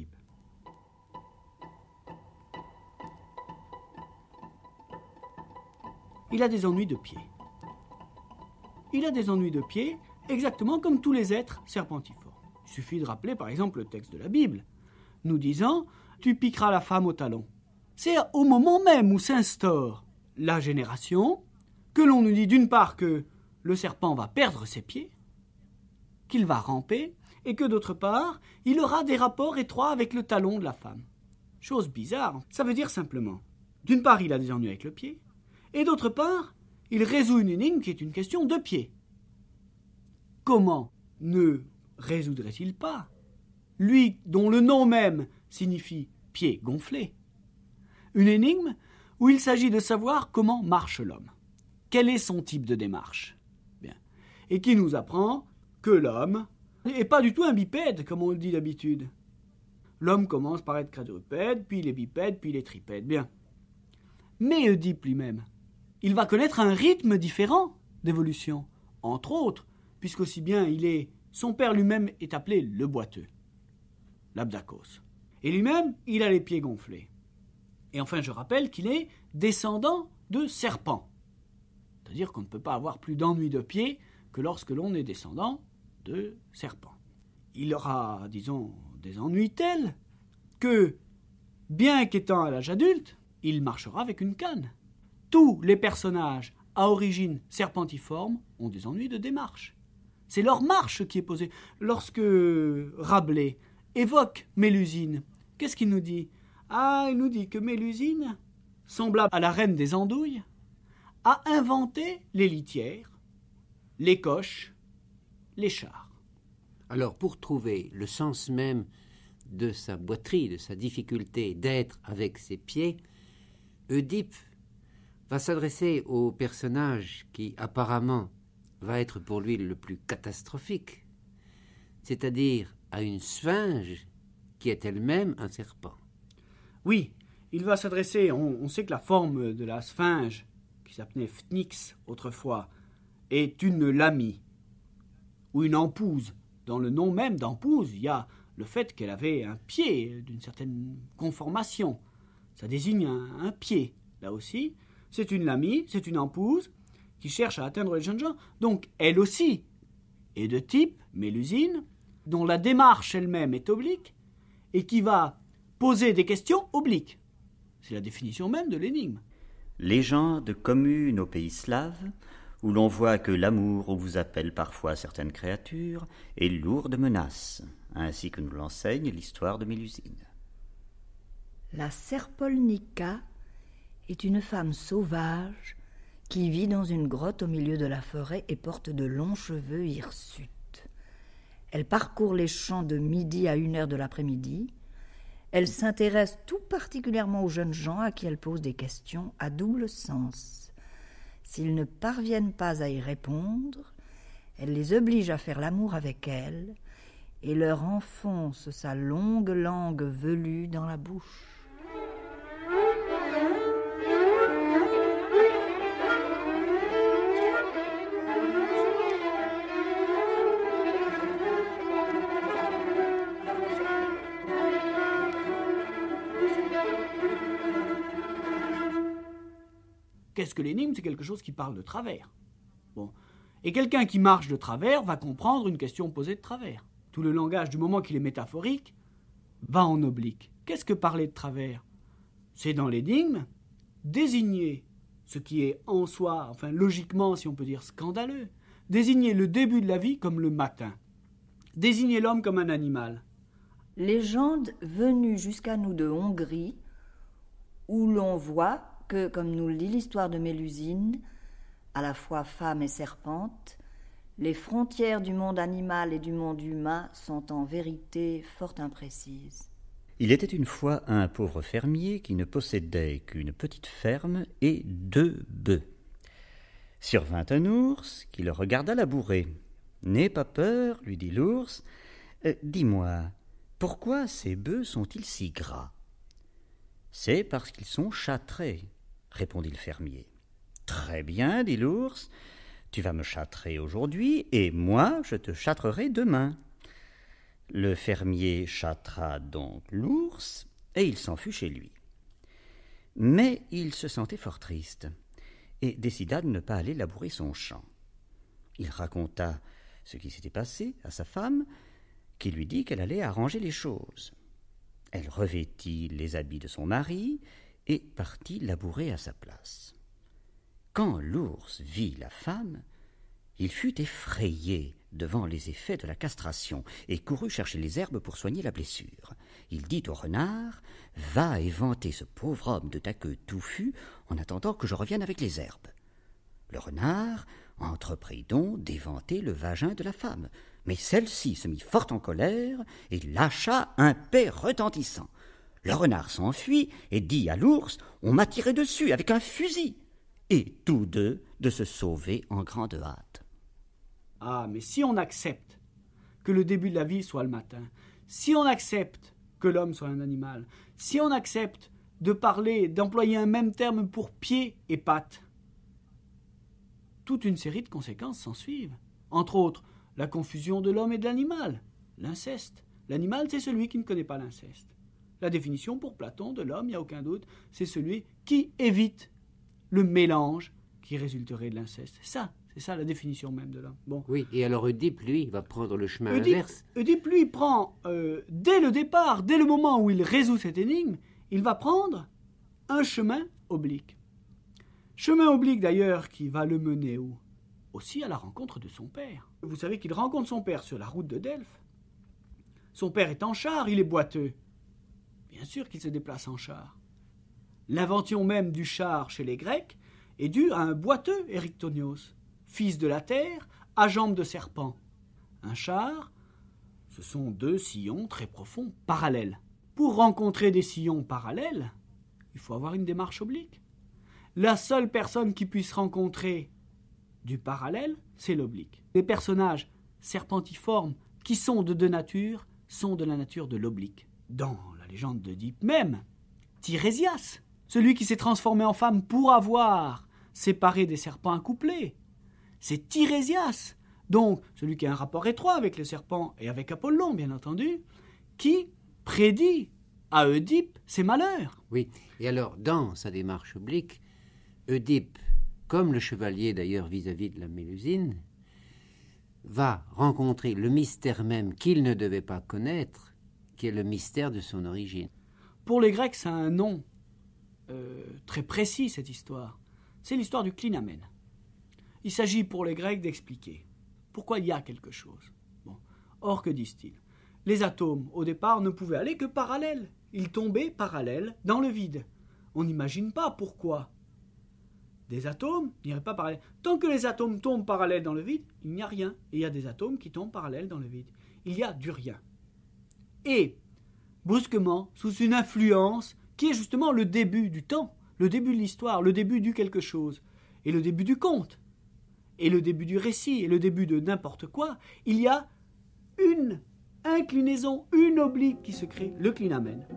Il a des ennuis de pied. Il a des ennuis de pied, exactement comme tous les êtres serpentifores. Il suffit de rappeler par exemple le texte de la Bible, nous disant « tu piqueras la femme au talon ». C'est au moment même où s'instaure la génération que l'on nous dit d'une part que le serpent va perdre ses pieds, qu'il va ramper, et que d'autre part, il aura des rapports étroits avec le talon de la femme. Chose bizarre, ça veut dire simplement, d'une part il a des ennuis avec le pied, et d'autre part, il résout une énigme qui est une question de pied. Comment ne résoudrait-il pas, lui dont le nom même signifie pied gonflé, une énigme où il s'agit de savoir comment marche l'homme. Quel est son type de démarche? Bien. Et qui nous apprend que l'homme n'est pas du tout un bipède, comme on le dit d'habitude. L'homme commence par être quadrupède, puis il est bipède, puis il est tripède. Bien. Mais Oedipe lui-même, il va connaître un rythme différent d'évolution. Entre autres, puisqu'aussi bien il est, son père lui-même est appelé le boiteux, l'Abdakos. Et lui-même, il a les pieds gonflés. Et enfin, je rappelle qu'il est descendant de serpents. C'est-à-dire qu'on ne peut pas avoir plus d'ennui de pied que lorsque l'on est descendant de serpents. Il aura, disons, des ennuis tels que, bien qu'étant à l'âge adulte, il marchera avec une canne. Tous les personnages à origine serpentiforme ont des ennuis de démarche. C'est leur marche qui est posée. Lorsque Rabelais évoque Mélusine, qu'est-ce qu'il nous dit? Ah, il nous dit que Mélusine, semblable à la reine des andouilles, a inventé les litières, les coches, les chars. Alors, pour trouver le sens même de sa boiterie, de sa difficulté d'être avec ses pieds, Oedipe va s'adresser au personnage qui, apparemment, va être pour lui le plus catastrophique, c'est-à-dire à une sphinge qui est elle-même un serpent. Oui, il va s'adresser, on, on sait que la forme de la sphinge, qui s'appelait Phnix autrefois, est une lamie, ou une empouse. Dans le nom même d'empouse, il y a le fait qu'elle avait un pied d'une certaine conformation. Ça désigne un, un pied, là aussi. C'est une lamie, c'est une empouse qui cherche à atteindre les jeunes gens. Donc, elle aussi est de type Mélusine, dont la démarche elle-même est oblique, et qui va poser des questions obliques. C'est la définition même de l'énigme. Légende commune au pays slave, où l'on voit que l'amour, on vous appelle parfois certaines créatures, est lourd de menaces, ainsi que nous l'enseigne l'histoire de Mélusine. La Serpolnica est une femme sauvage qui vit dans une grotte au milieu de la forêt et porte de longs cheveux hirsutes. Elle parcourt les champs de midi à une heure de l'après-midi. Elle s'intéresse tout particulièrement aux jeunes gens à qui elle pose des questions à double sens. S'ils ne parviennent pas à y répondre, elle les oblige à faire l'amour avec elle et leur enfonce sa longue langue velue dans la bouche. Qu'est-ce que l'énigme? C'est quelque chose qui parle de travers. Bon. Et quelqu'un qui marche de travers va comprendre une question posée de travers. Tout le langage, du moment qu'il est métaphorique, va en oblique. Qu'est-ce que parler de travers? C'est dans l'énigme désigner ce qui est en soi, enfin logiquement, si on peut dire, scandaleux. Désigner le début de la vie comme le matin. Désigner l'homme comme un animal. Légende venue jusqu'à nous de Hongrie, où l'on voit que, comme nous le dit l'histoire de Mélusine, à la fois femme et serpente, les frontières du monde animal et du monde humain sont en vérité fort imprécises. Il était une fois un pauvre fermier qui ne possédait qu'une petite ferme et deux bœufs. Survint un ours qui le regarda labourer. « N'aie pas peur, lui dit l'ours. Euh, dis-moi, pourquoi ces bœufs sont-ils si gras ?»« C'est parce qu'ils sont châtrés, » répondit le fermier. « Très bien, dit l'ours, tu vas me châtrer aujourd'hui, et moi je te châtrerai demain. » Le fermier châtra donc l'ours, et il s'en fut chez lui. Mais il se sentait fort triste, et décida de ne pas aller labourer son champ. Il raconta ce qui s'était passé à sa femme, qui lui dit qu'elle allait arranger les choses. Elle revêtit les habits de son mari, et partit labourer à sa place. Quand l'ours vit la femme, il fut effrayé devant les effets de la castration et courut chercher les herbes pour soigner la blessure. Il dit au renard « Va éventer ce pauvre homme de ta queue touffue en attendant que je revienne avec les herbes. » Le renard entreprit donc d'éventer le vagin de la femme, mais celle-ci se mit fort en colère et lâcha un paix retentissant. Le renard s'enfuit et dit à l'ours « On m'a tiré dessus avec un fusil !» Et tous deux de se sauver en grande hâte. Ah, mais si on accepte que le début de la vie soit le matin, si on accepte que l'homme soit un animal, si on accepte de parler, d'employer un même terme pour pied et patte, toute une série de conséquences s'en suivent. Entre autres, la confusion de l'homme et de l'animal, l'inceste. L'animal, c'est celui qui ne connaît pas l'inceste. La définition pour Platon de l'homme, il n'y a aucun doute, c'est celui qui évite le mélange qui résulterait de l'inceste. C'est ça, c'est ça la définition même de l'homme. Bon. Oui, et alors Oedipe, lui, va prendre le chemin Oedipe, inverse. Oedipe, lui, prend, euh, dès le départ, dès le moment où il résout cette énigme, il va prendre un chemin oblique. Chemin oblique, d'ailleurs, qui va le mener où ? Aussi à la rencontre de son père. Vous savez qu'il rencontre son père sur la route de Delphes. Son père est en char, il est boiteux. Bien sûr qu'il se déplace en char. L'invention même du char chez les Grecs est due à un boiteux Érictonios, fils de la terre, à jambes de serpent. Un char, ce sont deux sillons très profonds, parallèles. Pour rencontrer des sillons parallèles, il faut avoir une démarche oblique. La seule personne qui puisse rencontrer du parallèle, c'est l'oblique. Les personnages serpentiformes qui sont de deux natures sont de la nature de l'oblique. Dans la légende d'Oedipe même, Tirésias, celui qui s'est transformé en femme pour avoir séparé des serpents accouplés, c'est Tirésias, donc celui qui a un rapport étroit avec le serpent et avec Apollon, bien entendu, qui prédit à Oedipe ses malheurs. Oui, et alors, dans sa démarche oblique, Oedipe, comme le chevalier d'ailleurs vis-à-vis de la Mélusine, va rencontrer le mystère même qu'il ne devait pas connaître, qui est le mystère de son origine. Pour les Grecs, ça a un nom euh, très précis, cette histoire. C'est l'histoire du clinamen. Il s'agit pour les Grecs d'expliquer pourquoi il y a quelque chose. Bon. Or, que disent-ils ? Les atomes, au départ, ne pouvaient aller que parallèles. Ils tombaient parallèles dans le vide. On n'imagine pas pourquoi. Des atomes n'iraient pas parallèles. Tant que les atomes tombent parallèles dans le vide, il n'y a rien. Et il y a des atomes qui tombent parallèles dans le vide. Il y a du rien. Et, brusquement, sous une influence qui est justement le début du temps, le début de l'histoire, le début du quelque chose, et le début du conte, et le début du récit, et le début de n'importe quoi, il y a une inclinaison, une oblique qui se crée, le clinamen.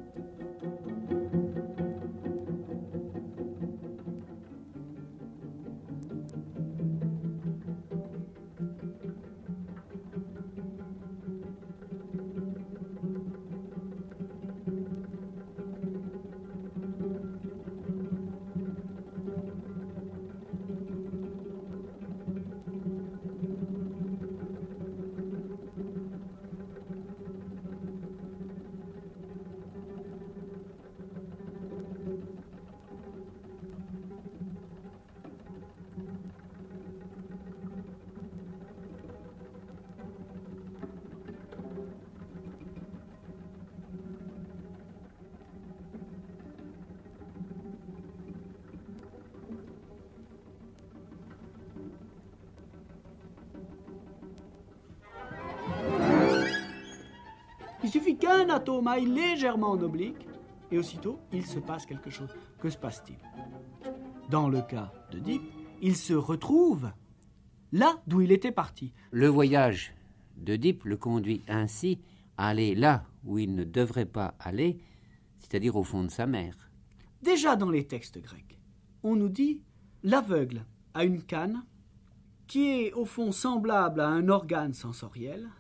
Il suffit qu'un atome aille légèrement en oblique, et aussitôt, il se passe quelque chose. Que se passe-t-il ? Dans le cas d'Oedipe, il se retrouve là d'où il était parti. Le voyage d'Oedipe le conduit ainsi à aller là où il ne devrait pas aller, c'est-à-dire au fond de sa mère. Déjà dans les textes grecs, on nous dit l'aveugle a une canne qui est au fond semblable à un organe sensoriel,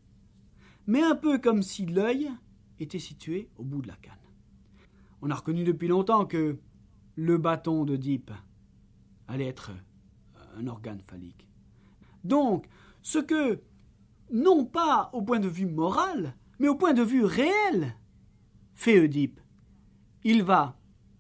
mais un peu comme si l'œil était situé au bout de la canne. On a reconnu depuis longtemps que le bâton d'Oedipe allait être un organe phallique. Donc, ce que, non pas au point de vue moral, mais au point de vue réel, fait Oedipe, il va,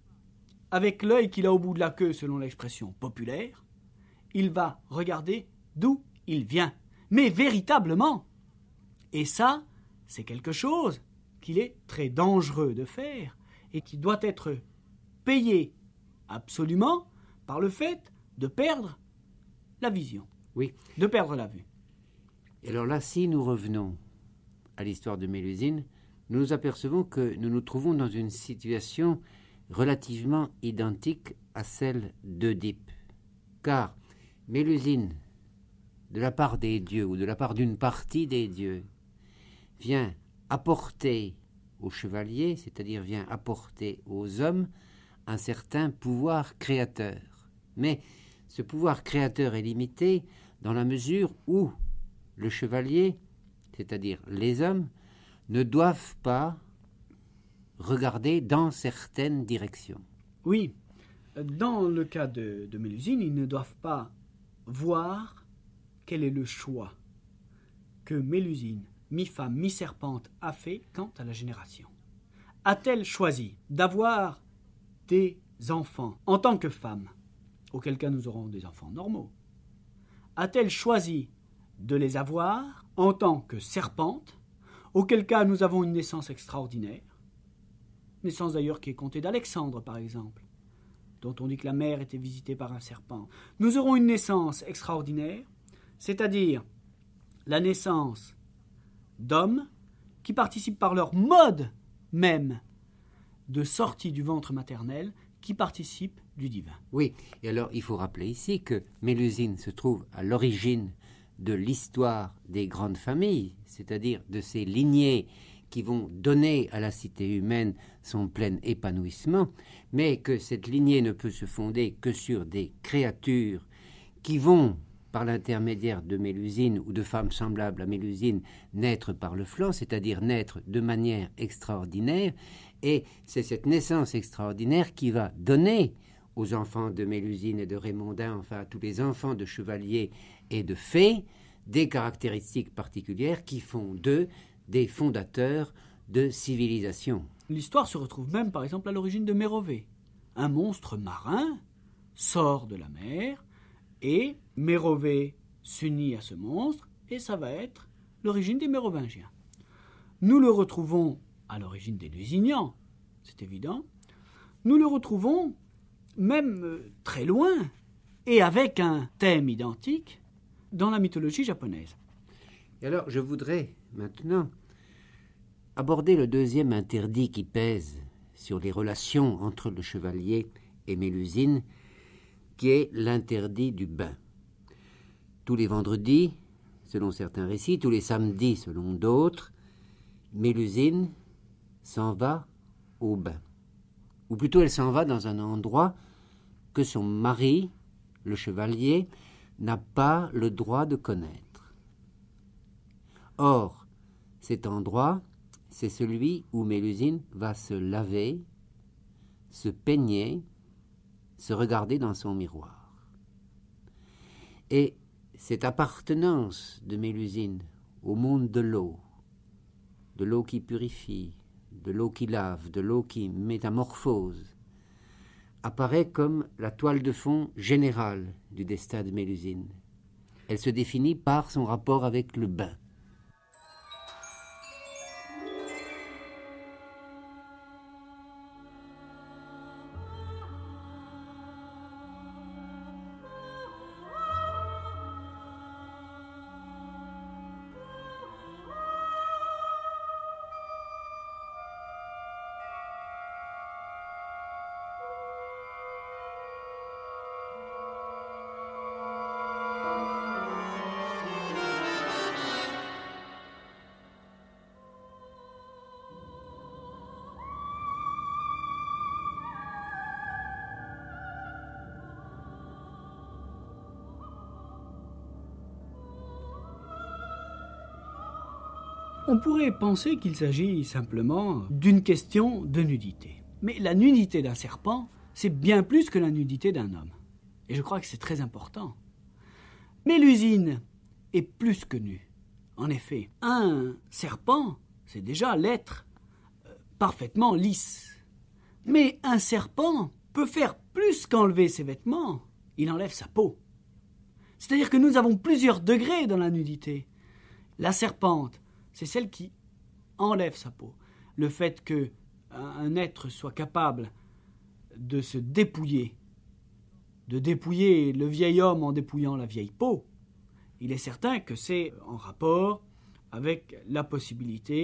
avec l'œil qu'il a au bout de la queue selon l'expression populaire, il va regarder d'où il vient, mais véritablement. Et ça, c'est quelque chose qu'il est très dangereux de faire et qui doit être payé absolument par le fait de perdre la vision, oui. de perdre la vue. Et alors là, si nous revenons à l'histoire de Mélusine, nous nous apercevons que nous nous trouvons dans une situation relativement identique à celle d'Œdipe. Car Mélusine, de la part des dieux, ou de la part d'une partie des dieux, vient apporter aux chevaliers, c'est-à-dire vient apporter aux hommes, un certain pouvoir créateur. Mais ce pouvoir créateur est limité dans la mesure où le chevalier, c'est-à-dire les hommes, ne doivent pas regarder dans certaines directions. Oui, dans le cas de, de Mélusine, ils ne doivent pas voir quel est le choix que Mélusine, mi-femme, mi-serpente, a fait quant à la génération. A-t-elle choisi d'avoir des enfants en tant que femme, auquel cas nous aurons des enfants normaux? A-t-elle choisi de les avoir en tant que serpente, auquel cas nous avons une naissance extraordinaire, naissance d'ailleurs qui est comptée d'Alexandre par exemple, dont on dit que la mère était visitée par un serpent. Nous aurons une naissance extraordinaire, c'est-à-dire la naissance d'hommes qui participent par leur mode même de sortie du ventre maternel, qui participent du divin. Oui, et alors il faut rappeler ici que Mélusine se trouve à l'origine de l'histoire des grandes familles, c'est-à-dire de ces lignées qui vont donner à la cité humaine son plein épanouissement, mais que cette lignée ne peut se fonder que sur des créatures qui vont, par l'intermédiaire de Mélusine ou de femmes semblables à Mélusine, naître par le flanc, c'est-à-dire naître de manière extraordinaire, et c'est cette naissance extraordinaire qui va donner aux enfants de Mélusine et de Raymondin, enfin à tous les enfants de chevaliers et de fées, des caractéristiques particulières qui font d'eux des fondateurs de civilisation. L'histoire se retrouve même par exemple à l'origine de Mérové. Un monstre marin sort de la mer et Mérové s'unit à ce monstre et ça va être l'origine des Mérovingiens. Nous le retrouvons à l'origine des Lusignan, c'est évident. Nous le retrouvons même très loin et avec un thème identique dans la mythologie japonaise. Et alors, je voudrais maintenant aborder le deuxième interdit qui pèse sur les relations entre le chevalier et Mélusine, qui est l'interdit du bain. Tous les vendredis, selon certains récits, tous les samedis, selon d'autres, Mélusine s'en va au bain. Ou plutôt, elle s'en va dans un endroit que son mari, le chevalier, n'a pas le droit de connaître. Or, cet endroit, c'est celui où Mélusine va se laver, se peigner, se regarder dans son miroir. Et cette appartenance de Mélusine au monde de l'eau, de l'eau qui purifie, de l'eau qui lave, de l'eau qui métamorphose, apparaît comme la toile de fond générale du destin de Mélusine. Elle se définit par son rapport avec le bain. On pourrait penser qu'il s'agit simplement d'une question de nudité. Mais la nudité d'un serpent, c'est bien plus que la nudité d'un homme. Et je crois que c'est très important. Mélusine est plus que nue. En effet, un serpent, c'est déjà l'être euh, parfaitement lisse. Mais un serpent peut faire plus qu'enlever ses vêtements. Il enlève sa peau. C'est-à-dire que nous avons plusieurs degrés dans la nudité. La serpente, c'est celle qui enlève sa peau. Le fait qu'un être soit capable de se dépouiller, de dépouiller le vieil homme en dépouillant la vieille peau, il est certain que c'est en rapport avec la possibilité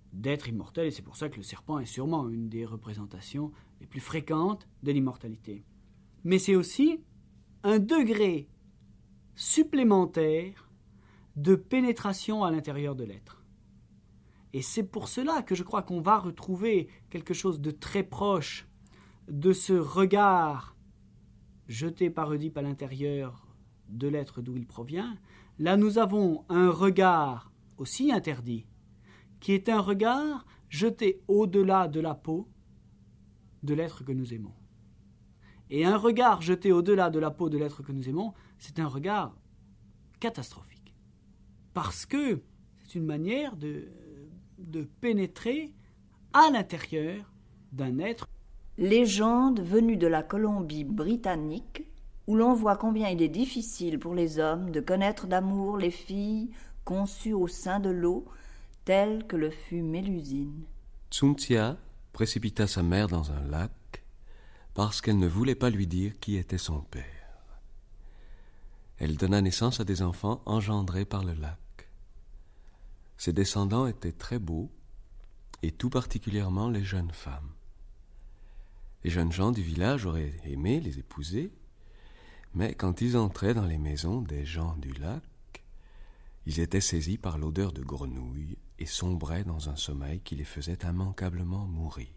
d'être immortel, et c'est pour ça que le serpent est sûrement une des représentations les plus fréquentes de l'immortalité. Mais c'est aussi un degré supplémentaire de pénétration à l'intérieur de l'être. Et c'est pour cela que je crois qu'on va retrouver quelque chose de très proche de ce regard jeté par Oedipe à l'intérieur de l'être d'où il provient. Là, nous avons un regard aussi interdit, qui est un regard jeté au-delà de la peau de l'être que nous aimons. Et un regard jeté au-delà de la peau de l'être que nous aimons, c'est un regard catastrophique. Parce que c'est une manière de, de pénétrer à l'intérieur d'un être. Légende venue de la Colombie-Britannique, où l'on voit combien il est difficile pour les hommes de connaître d'amour les filles conçues au sein de l'eau, telles que le fut Mélusine. Tsuntia précipita sa mère dans un lac parce qu'elle ne voulait pas lui dire qui était son père. Elle donna naissance à des enfants engendrés par le lac. Ses descendants étaient très beaux, et tout particulièrement les jeunes femmes. Les jeunes gens du village auraient aimé les épouser, mais quand ils entraient dans les maisons des gens du lac, ils étaient saisis par l'odeur de grenouilles et sombraient dans un sommeil qui les faisait immanquablement mourir.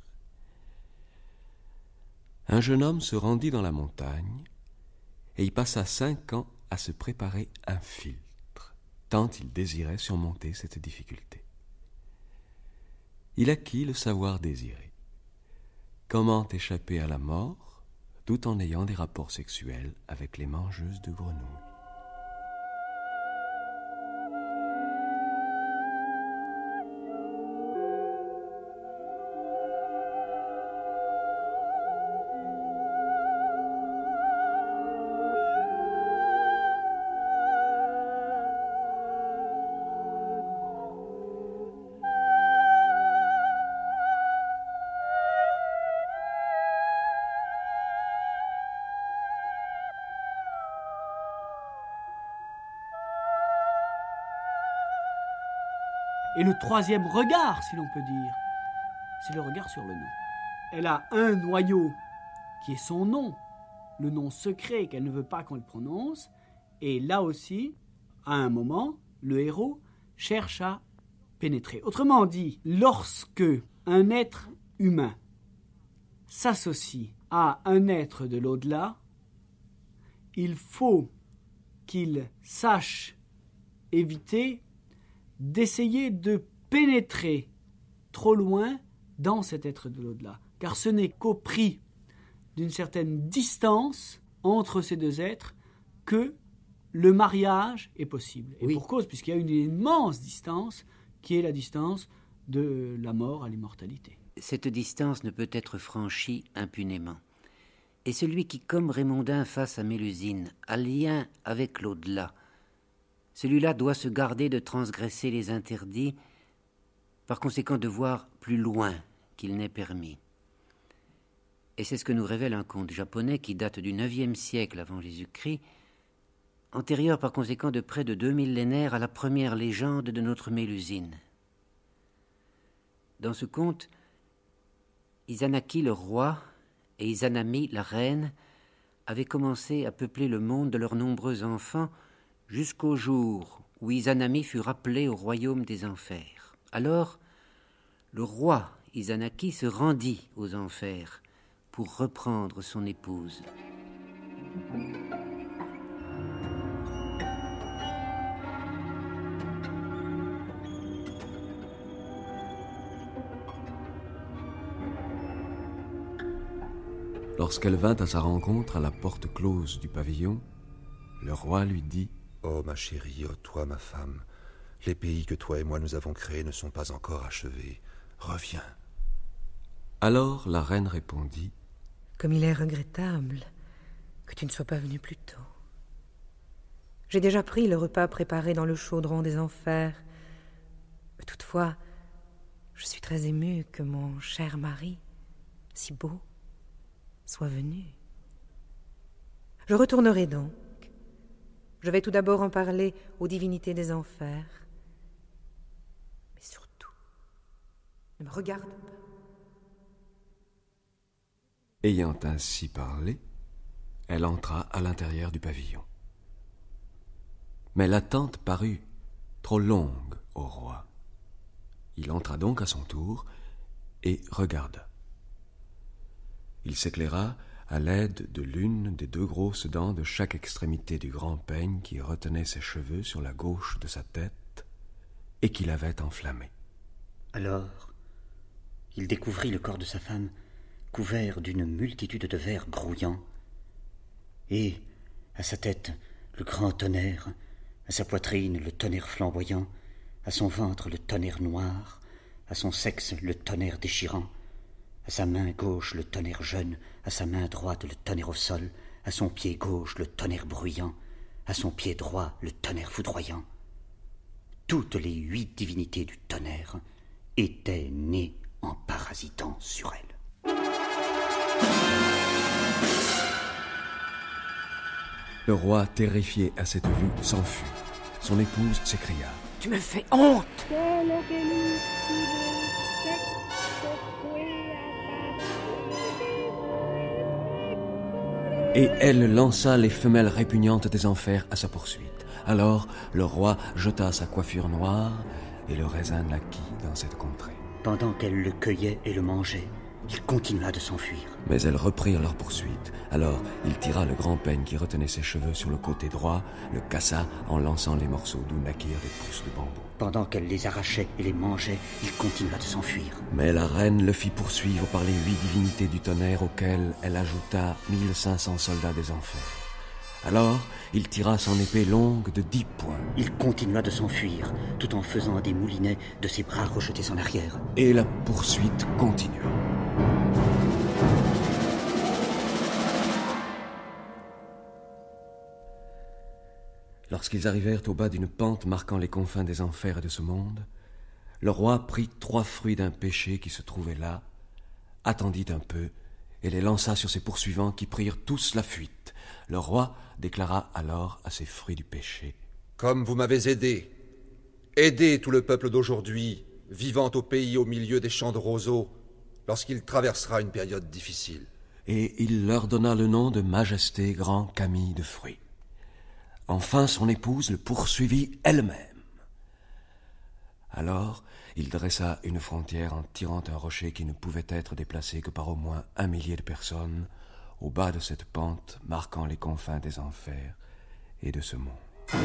Un jeune homme se rendit dans la montagne et y passa cinq ans à se préparer un filtre, tant il désirait surmonter cette difficulté. Il acquit le savoir désiré. Comment échapper à la mort tout en ayant des rapports sexuels avec les mangeuses de grenouilles. Et le troisième regard, si l'on peut dire, c'est le regard sur le nom. Elle a un noyau qui est son nom, le nom secret qu'elle ne veut pas qu'on le prononce. Et là aussi, à un moment, le héros cherche à pénétrer. Autrement dit, lorsque un être humain s'associe à un être de l'au-delà, il faut qu'il sache éviter d'essayer de pénétrer trop loin dans cet être de l'au-delà. Car ce n'est qu'au prix d'une certaine distance entre ces deux êtres que le mariage est possible. Et oui. Pour cause, puisqu'il y a une immense distance qui est la distance de la mort à l'immortalité. Cette distance ne peut être franchie impunément. Et celui qui, comme Raymondin face à Mélusine, a lien avec l'au-delà, celui-là doit se garder de transgresser les interdits, par conséquent de voir plus loin qu'il n'est permis. Et c'est ce que nous révèle un conte japonais qui date du neuvième siècle avant Jésus-Christ, antérieur par conséquent de près de deux millénaires à la première légende de notre Mélusine. Dans ce conte, Izanaki le roi et Izanami la reine avaient commencé à peupler le monde de leurs nombreux enfants jusqu'au jour où Izanami fut rappelé au royaume des enfers. Alors, le roi Izanaki se rendit aux enfers pour reprendre son épouse. Lorsqu'elle vint à sa rencontre à la porte close du pavillon, le roi lui dit « Oh ma chérie, oh toi ma femme, les pays que toi et moi nous avons créés ne sont pas encore achevés. Reviens. » Alors la reine répondit « Comme il est regrettable que tu ne sois pas venu plus tôt. J'ai déjà pris le repas préparé dans le chaudron des enfers. Toutefois, je suis très émue que mon cher mari, si beau, soit venu. Je retournerai donc. Je vais tout d'abord en parler aux divinités des enfers. Mais surtout, Ne me regarde pas. Ayant ainsi parlé, elle entra à l'intérieur du pavillon. Mais l'attente parut trop longue au roi. Il entra donc à son tour et regarda. Il s'éclaira à l'aide de l'une des deux grosses dents de chaque extrémité du grand peigne qui retenait ses cheveux sur la gauche de sa tête et qui l'avait enflammé. Alors, il découvrit le corps de sa femme couvert d'une multitude de vers grouillants, et, à sa tête, le grand tonnerre, à sa poitrine, le tonnerre flamboyant, à son ventre, le tonnerre noir, à son sexe, le tonnerre déchirant, à sa main gauche, le tonnerre jeune, à sa main droite, le tonnerre au sol, à son pied gauche, le tonnerre bruyant, à son pied droit, le tonnerre foudroyant. Toutes les huit divinités du tonnerre étaient nées en parasitant sur elle. Le roi, terrifié à cette vue, s'enfuit. Son épouse s'écria. « Tu me fais honte !» Et elle lança les femelles répugnantes des enfers à sa poursuite. Alors le roi jeta sa coiffure noire et le raisin naquit dans cette contrée. Pendant qu'elle le cueillait et le mangeait, il continua de s'enfuir. Mais elles reprirent leur poursuite. Alors il tira le grand peigne qui retenait ses cheveux sur le côté droit, le cassa en lançant les morceaux d'où naquirent des pousses de bambou. Pendant qu'elle les arrachait et les mangeait, il continua de s'enfuir. Mais la reine le fit poursuivre par les huit divinités du tonnerre auxquelles elle ajouta mille cinq cents soldats des enfers. Alors, il tira son épée longue de dix poings. Il continua de s'enfuir, tout en faisant des moulinets de ses bras rejetés en arrière. Et la poursuite continua. Lorsqu'ils arrivèrent au bas d'une pente marquant les confins des enfers et de ce monde, le roi prit trois fruits d'un pêcher qui se trouvait là, attendit un peu et les lança sur ses poursuivants qui prirent tous la fuite. Le roi déclara alors à ces fruits du péché. « Comme vous m'avez aidé, aidez tout le peuple d'aujourd'hui, vivant au pays au milieu des champs de roseaux, lorsqu'il traversera une période difficile. » Et il leur donna le nom de Majesté Grand Camille de Fruits. Enfin son épouse le poursuivit elle-même. Alors il dressa une frontière en tirant un rocher qui ne pouvait être déplacé que par au moins un millier de personnes, au bas de cette pente marquant les confins des enfers et de ce monde.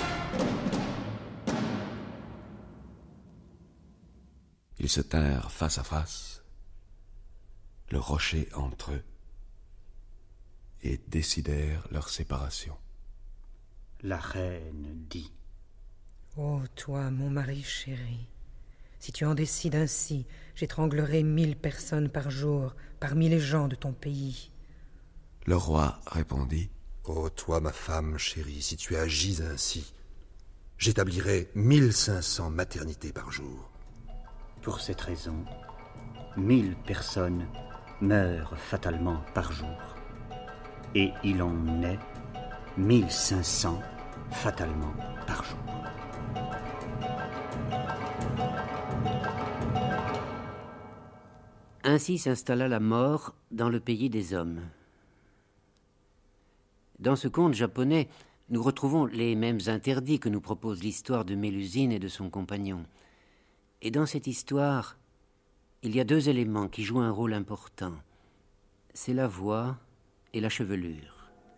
Ils se tinrent face à face, le rocher entre eux, et décidèrent leur séparation. La reine dit. « Ô toi, mon mari chéri, si tu en décides ainsi, j'étranglerai mille personnes par jour parmi les gens de ton pays. » Le roi répondit. « Ô toi, ma femme chérie, si tu agis ainsi, j'établirai mille cinq cents maternités par jour. » Pour cette raison, mille personnes meurent fatalement par jour. Et il en naît mille cinq cents fatalement par jour. Ainsi s'installa la mort dans le pays des hommes. Dans ce conte japonais, nous retrouvons les mêmes interdits que nous propose l'histoire de Mélusine et de son compagnon. Et dans cette histoire, il y a deux éléments qui jouent un rôle important. C'est la voix et la chevelure.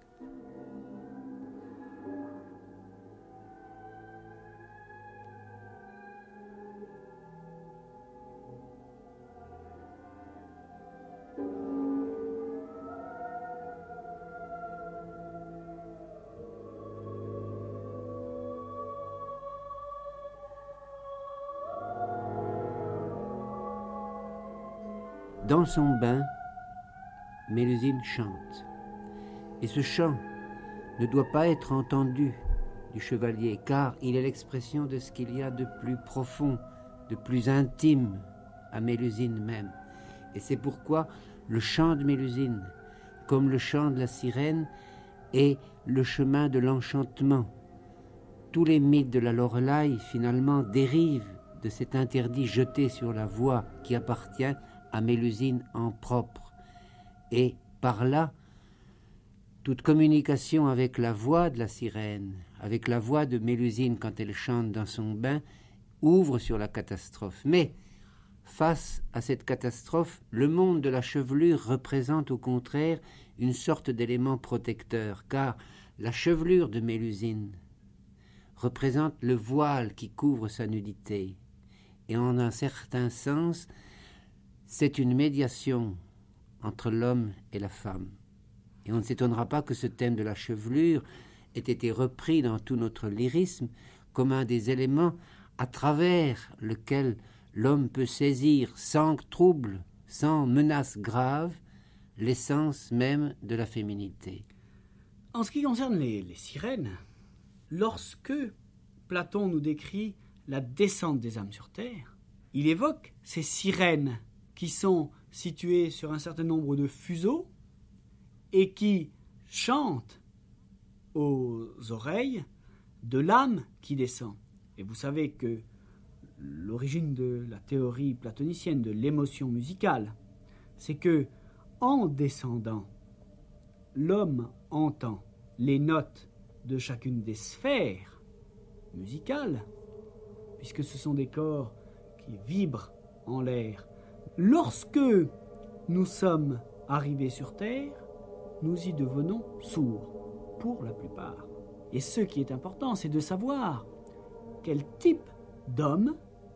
Dans son bain, Mélusine chante. Et ce chant ne doit pas être entendu du chevalier, car il est l'expression de ce qu'il y a de plus profond, de plus intime à Mélusine même. Et c'est pourquoi le chant de Mélusine, comme le chant de la sirène, est le chemin de l'enchantement. Tous les mythes de la Loreley, finalement, dérivent de cet interdit jeté sur la voix qui appartient à Mélusine en propre. Et par là, toute communication avec la voix de la sirène, avec la voix de Mélusine quand elle chante dans son bain, ouvre sur la catastrophe. Mais, face à cette catastrophe, le monde de la chevelure représente au contraire une sorte d'élément protecteur, car la chevelure de Mélusine représente le voile qui couvre sa nudité. Et en un certain sens, c'est une médiation entre l'homme et la femme. Et on ne s'étonnera pas que ce thème de la chevelure ait été repris dans tout notre lyrisme comme un des éléments à travers lequel l'homme peut saisir sans trouble, sans menace grave, l'essence même de la féminité. En ce qui concerne les, les sirènes, lorsque Platon nous décrit la descente des âmes sur terre, il évoque ces sirènes qui sont situées sur un certain nombre de fuseaux et qui chantent aux oreilles de l'âme qui descend. Et vous savez que l'origine de la théorie platonicienne de l'émotion musicale, c'est que, en descendant, l'homme entend les notes de chacune des sphères musicales, puisque ce sont des corps qui vibrent en l'air. Lorsque nous sommes arrivés sur Terre, nous y devenons sourds, pour la plupart. Et ce qui est important, c'est de savoir quel type d'homme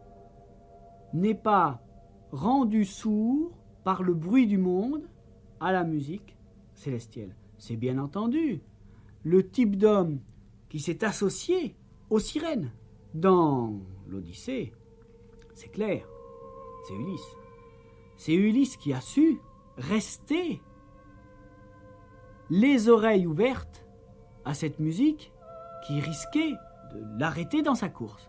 n'est pas rendu sourd par le bruit du monde à la musique célestielle. C'est bien entendu le type d'homme qui s'est associé aux sirènes. Dans l'Odyssée, c'est clair, c'est Ulysse. C'est Ulysse qui a su rester les oreilles ouvertes à cette musique qui risquait de l'arrêter dans sa course.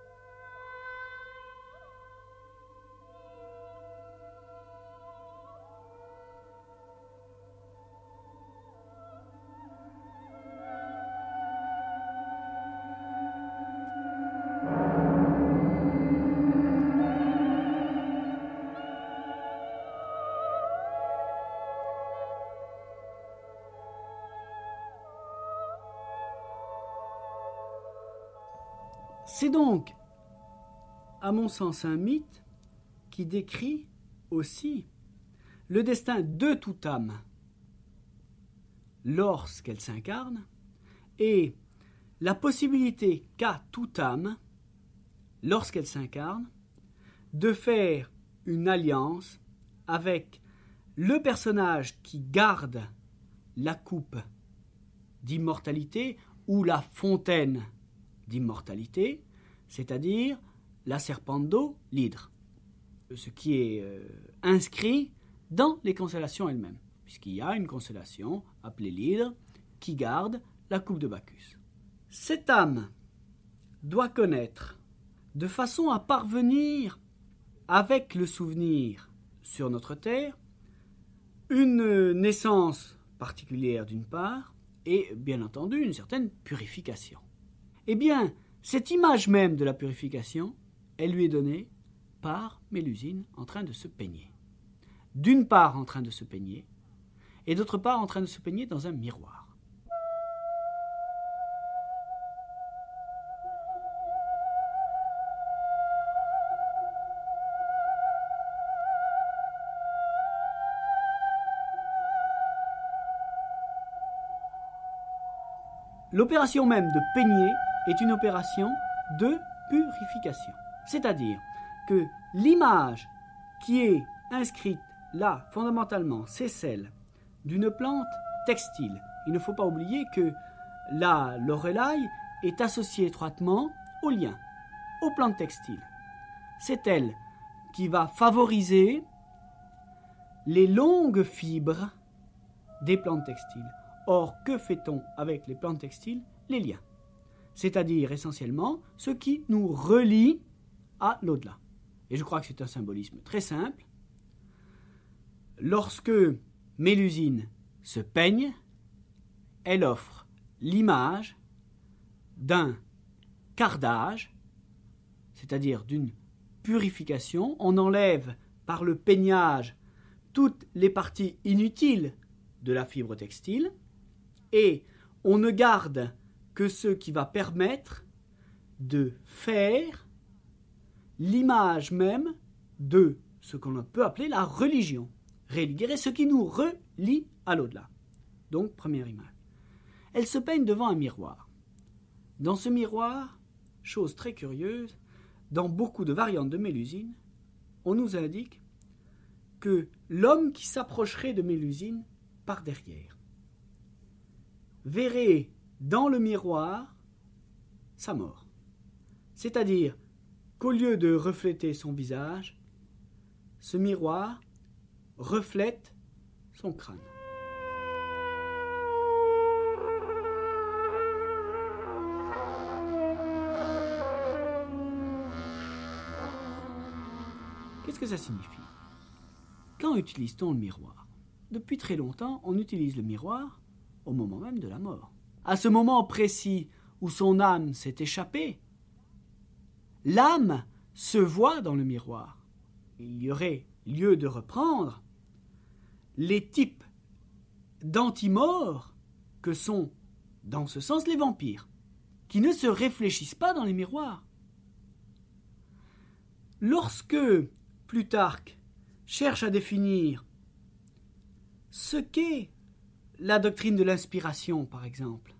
C'est donc, à mon sens, un mythe qui décrit aussi le destin de toute âme lorsqu'elle s'incarne et la possibilité qu'a toute âme, lorsqu'elle s'incarne, de faire une alliance avec le personnage qui garde la coupe d'immortalité ou la fontaine d'immortalité, c'est-à-dire la serpente d'eau, l'hydre, ce qui est euh, inscrit dans les constellations elles-mêmes, puisqu'il y a une constellation appelée l'hydre qui garde la coupe de Bacchus. Cette âme doit connaître, de façon à parvenir avec le souvenir sur notre terre, une naissance particulière d'une part, et bien entendu une certaine purification. Eh bien, cette image même de la purification, elle lui est donnée par Mélusine en train de se peigner. D'une part en train de se peigner, et d'autre part en train de se peigner dans un miroir. L'opération même de peigner est une opération de purification. C'est-à-dire que l'image qui est inscrite là, fondamentalement, c'est celle d'une plante textile. Il ne faut pas oublier que la Lorelai est associée étroitement au lien, aux plantes textiles. C'est elle qui va favoriser les longues fibres des plantes textiles. Or, que fait-on avec les plantes textiles? Les liens. C'est-à-dire essentiellement ce qui nous relie à l'au-delà. Et je crois que c'est un symbolisme très simple. Lorsque Mélusine se peigne, elle offre l'image d'un cardage, c'est-à-dire d'une purification, on enlève par le peignage toutes les parties inutiles de la fibre textile et on ne garde que ce qui va permettre de faire l'image même de ce qu'on peut appeler la religion. Religere, ce qui nous relie à l'au-delà. Donc, première image. Elle se peigne devant un miroir. Dans ce miroir, chose très curieuse, dans beaucoup de variantes de Mélusine, on nous indique que l'homme qui s'approcherait de Mélusine par derrière verrait dans le miroir sa mort. C'est-à-dire qu'au lieu de refléter son visage, ce miroir reflète son crâne. Qu'est-ce que ça signifie? Quand utilise-t-on le miroir? Depuis très longtemps, on utilise le miroir au moment même de la mort. À ce moment précis où son âme s'est échappée, l'âme se voit dans le miroir. Il y aurait lieu de reprendre les types d'antimorts que sont, dans ce sens, les vampires, qui ne se réfléchissent pas dans les miroirs. Lorsque Plutarque cherche à définir ce qu'est la doctrine de l'inspiration, par exemple,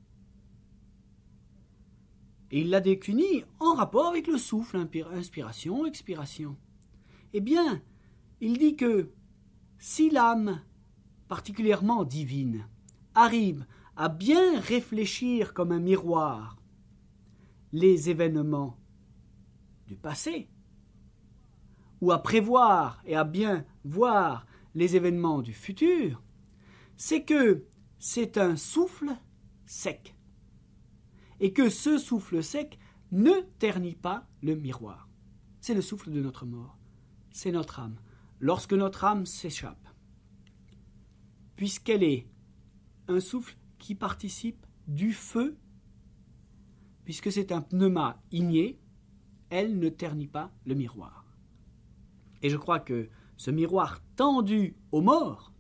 et il la décline en rapport avec le souffle, inspiration, expiration. Eh bien, il dit que si l'âme, particulièrement divine, arrive à bien réfléchir comme un miroir les événements du passé, ou à prévoir et à bien voir les événements du futur, c'est que c'est un souffle sec. Et que ce souffle sec ne ternit pas le miroir. C'est le souffle de notre mort. C'est notre âme. Lorsque notre âme s'échappe, puisqu'elle est un souffle qui participe du feu, puisque c'est un pneuma igné, elle ne ternit pas le miroir. Et je crois que ce miroir tendu aux morts,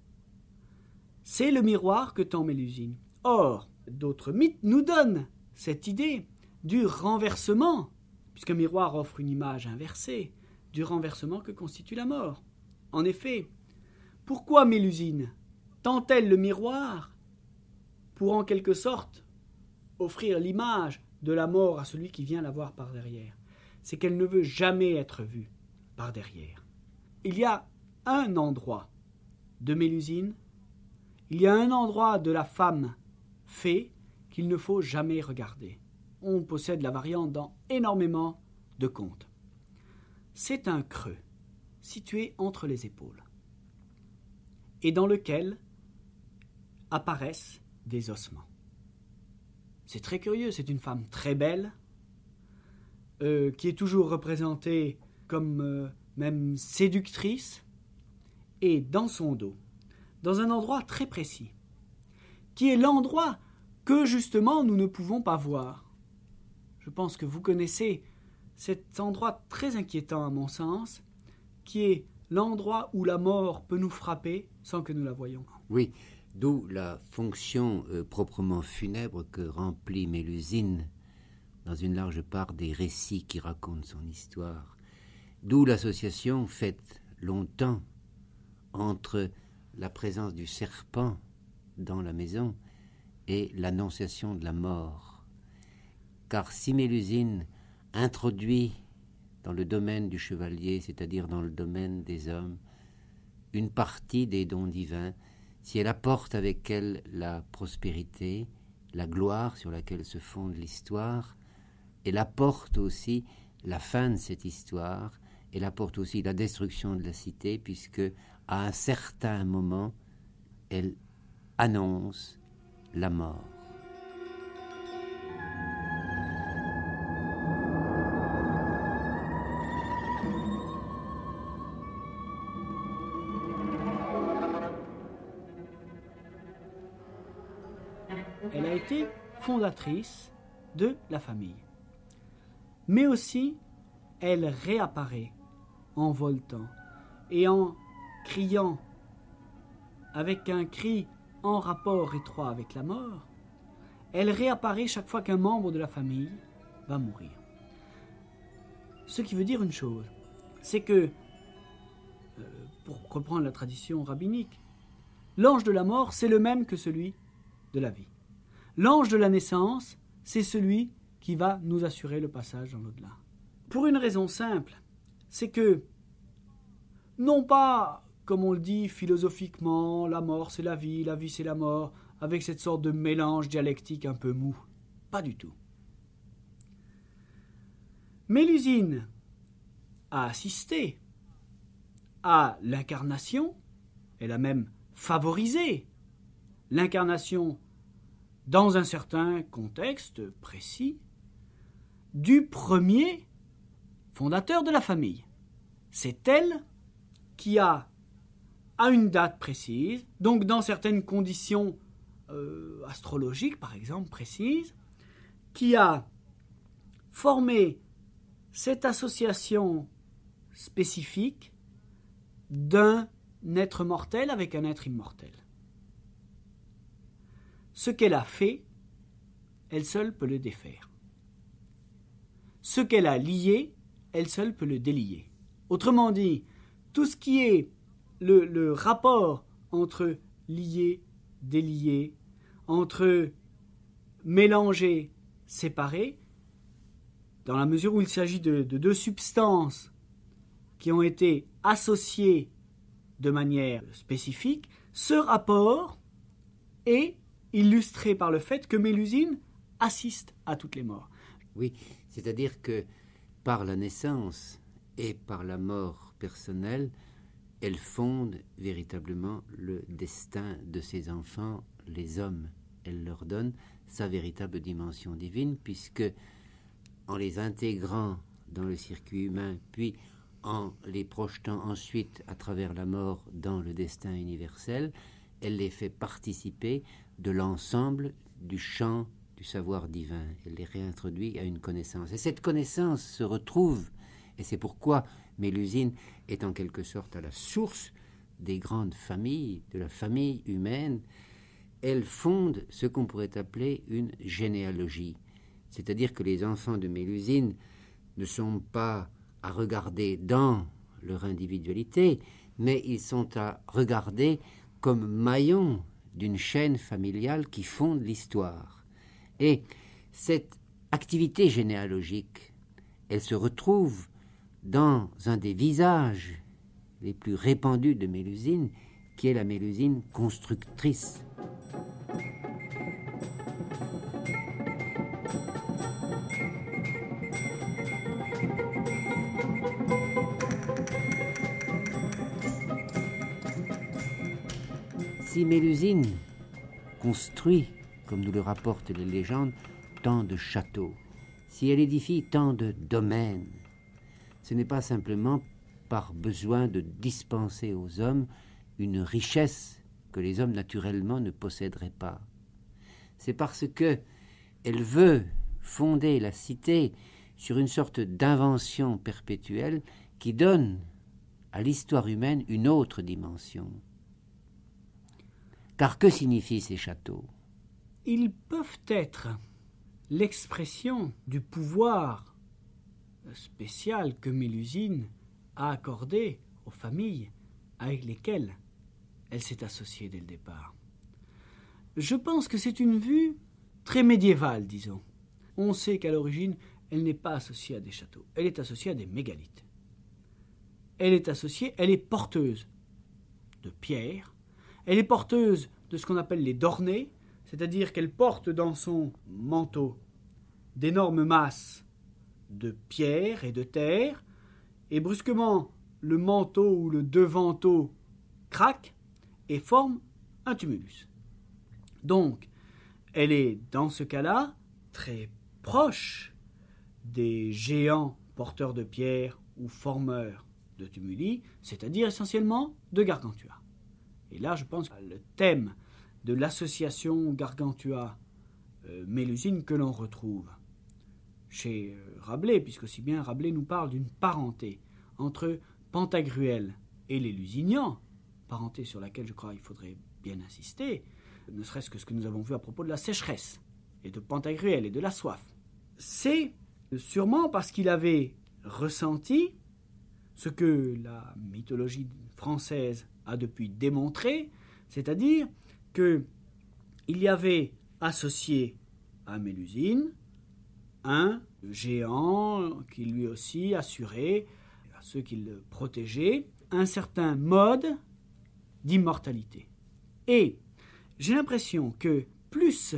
c'est le miroir que tend Mélusine. Or, d'autres mythes nous donnent cette idée du renversement, puisqu'un miroir offre une image inversée, du renversement que constitue la mort. En effet, pourquoi Mélusine tend-elle le miroir pour en quelque sorte offrir l'image de la mort à celui qui vient la voir par derrière? C'est qu'elle ne veut jamais être vue par derrière. Il y a un endroit de Mélusine, il y a un endroit de la femme fée qu'il ne faut jamais regarder. On possède la variante dans énormément de contes. C'est un creux situé entre les épaules et dans lequel apparaissent des ossements. C'est très curieux, c'est une femme très belle euh, qui est toujours représentée comme euh, même séductrice, et dans son dos, dans un endroit très précis, qui est l'endroit que justement nous ne pouvons pas voir. Je pense que vous connaissez cet endroit très inquiétant à mon sens, qui est l'endroit où la mort peut nous frapper sans que nous la voyions. Oui, d'où la fonction euh, proprement funèbre que remplit Mélusine dans une large part des récits qui racontent son histoire. D'où l'association faite longtemps entre la présence du serpent dans la maison et l'annonciation de la mort. Car si Mélusine introduit dans le domaine du chevalier, c'est-à-dire dans le domaine des hommes, une partie des dons divins, si elle apporte avec elle la prospérité, la gloire sur laquelle se fonde l'histoire, elle apporte aussi la fin de cette histoire, elle apporte aussi la destruction de la cité, puisque à un certain moment, elle annonce la mort. Elle a été fondatrice de la famille, mais aussi elle réapparaît en voltant et en criant, avec un cri en rapport étroit avec la mort, elle réapparaît chaque fois qu'un membre de la famille va mourir. Ce qui veut dire une chose, c'est que, euh, pour reprendre la tradition rabbinique, l'ange de la mort, c'est le même que celui de la vie. L'ange de la naissance, c'est celui qui va nous assurer le passage dans l'au-delà. Pour une raison simple, c'est que, non pas, comme on le dit philosophiquement, la mort c'est la vie, la vie c'est la mort, avec cette sorte de mélange dialectique un peu mou. Pas du tout. Mélusine a assisté à l'incarnation, elle a même favorisé l'incarnation dans un certain contexte précis du premier fondateur de la famille. C'est elle qui a, à une date précise, donc dans certaines conditions euh, astrologiques par exemple précises, qui a formé cette association spécifique d'un être mortel avec un être immortel. Ce qu'elle a fait, elle seule peut le défaire. Ce qu'elle a lié, elle seule peut le délier. Autrement dit, tout ce qui est le, le rapport entre lié, délié, entre mélanger, séparer, dans la mesure où il s'agit de, de deux substances qui ont été associées de manière spécifique, ce rapport est illustré par le fait que Mélusine assiste à toutes les morts. Oui, c'est-à-dire que par la naissance et par la mort personnelle, elle fonde véritablement le destin de ses enfants, les hommes. Elle leur donne sa véritable dimension divine, puisque en les intégrant dans le circuit humain, puis en les projetant ensuite à travers la mort dans le destin universel, elle les fait participer de l'ensemble du champ du savoir divin. Elle les réintroduit à une connaissance. Et cette connaissance se retrouve, et c'est pourquoi Mélusine est en quelque sorte à la source des grandes familles, de la famille humaine. Elle fonde ce qu'on pourrait appeler une généalogie. C'est-à-dire que les enfants de Mélusine ne sont pas à regarder dans leur individualité, mais ils sont à regarder comme maillons d'une chaîne familiale qui fonde l'histoire. Et cette activité généalogique, elle se retrouve dans un des visages les plus répandus de Mélusine, qui est la Mélusine constructrice. Si Mélusine construit, comme nous le rapportent les légendes, tant de châteaux, si elle édifie tant de domaines, ce n'est pas simplement par besoin de dispenser aux hommes une richesse que les hommes naturellement ne posséderaient pas. C'est parce que elle veut fonder la cité sur une sorte d'invention perpétuelle qui donne à l'histoire humaine une autre dimension. Car que signifient ces châteaux ? Ils peuvent être l'expression du pouvoir spécial que Mélusine a accordé aux familles avec lesquelles elle s'est associée dès le départ. Je pense que c'est une vue très médiévale, disons. On sait qu'à l'origine, elle n'est pas associée à des châteaux. Elle est associée à des mégalithes. Elle est associée, elle est porteuse de pierres. Elle est porteuse de ce qu'on appelle les dornées, c'est-à-dire qu'elle porte dans son manteau d'énormes masses de pierres et de terre, et brusquement, le manteau ou le devanteau craque et forme un tumulus. Donc, elle est, dans ce cas-là, très proche des géants porteurs de pierres ou formeurs de tumuli, c'est-à-dire essentiellement de Gargantua. Et là, je pense que le thème de l'association Gargantua-Mélusine que l'on retrouve chez Rabelais, puisque aussi bien Rabelais nous parle d'une parenté entre Pantagruel et les Lusignan, parenté sur laquelle je crois qu'il faudrait bien insister, ne serait-ce que ce que nous avons vu à propos de la sécheresse, et de Pantagruel et de la soif. C'est sûrement parce qu'il avait ressenti ce que la mythologie française a depuis démontré, c'est-à-dire qu'il y avait associé à Mélusine un géant qui lui aussi assurait à ceux qui le protégeaient un certain mode d'immortalité. Et j'ai l'impression que plus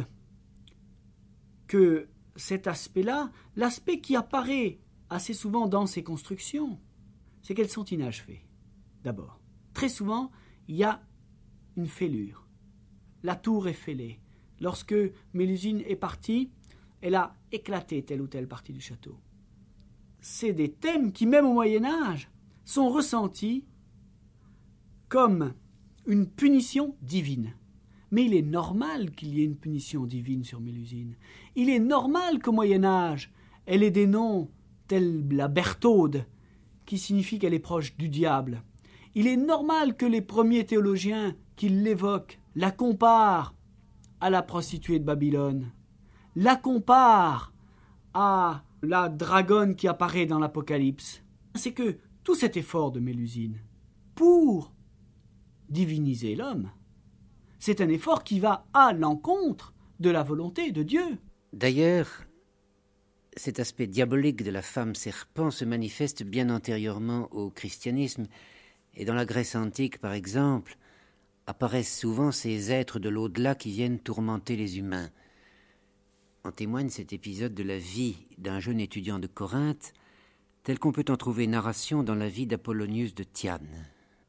que cet aspect-là, l'aspect qui apparaît assez souvent dans ces constructions, c'est qu'elles sont inachevées. D'abord, très souvent, il y a une fêlure. La tour est fêlée. Lorsque Mélusine est partie, elle a éclaté telle ou telle partie du château. C'est des thèmes qui, même au Moyen-Âge, sont ressentis comme une punition divine. Mais il est normal qu'il y ait une punition divine sur Mélusine. Il est normal qu'au Moyen-Âge, elle ait des noms tels la Berthaude, qui signifie qu'elle est proche du diable. Il est normal que les premiers théologiens qui l'évoquent la comparent à la prostituée de Babylone, la comparent à la dragonne qui apparaît dans l'Apocalypse. C'est que tout cet effort de Mélusine pour diviniser l'homme, c'est un effort qui va à l'encontre de la volonté de Dieu. D'ailleurs, cet aspect diabolique de la femme serpent se manifeste bien antérieurement au christianisme, et dans la Grèce antique, par exemple, apparaissent souvent ces êtres de l'au-delà qui viennent tourmenter les humains. En témoigne cet épisode de la vie d'un jeune étudiant de Corinthe, tel qu'on peut en trouver narration dans la vie d'Apollonius de Tyane.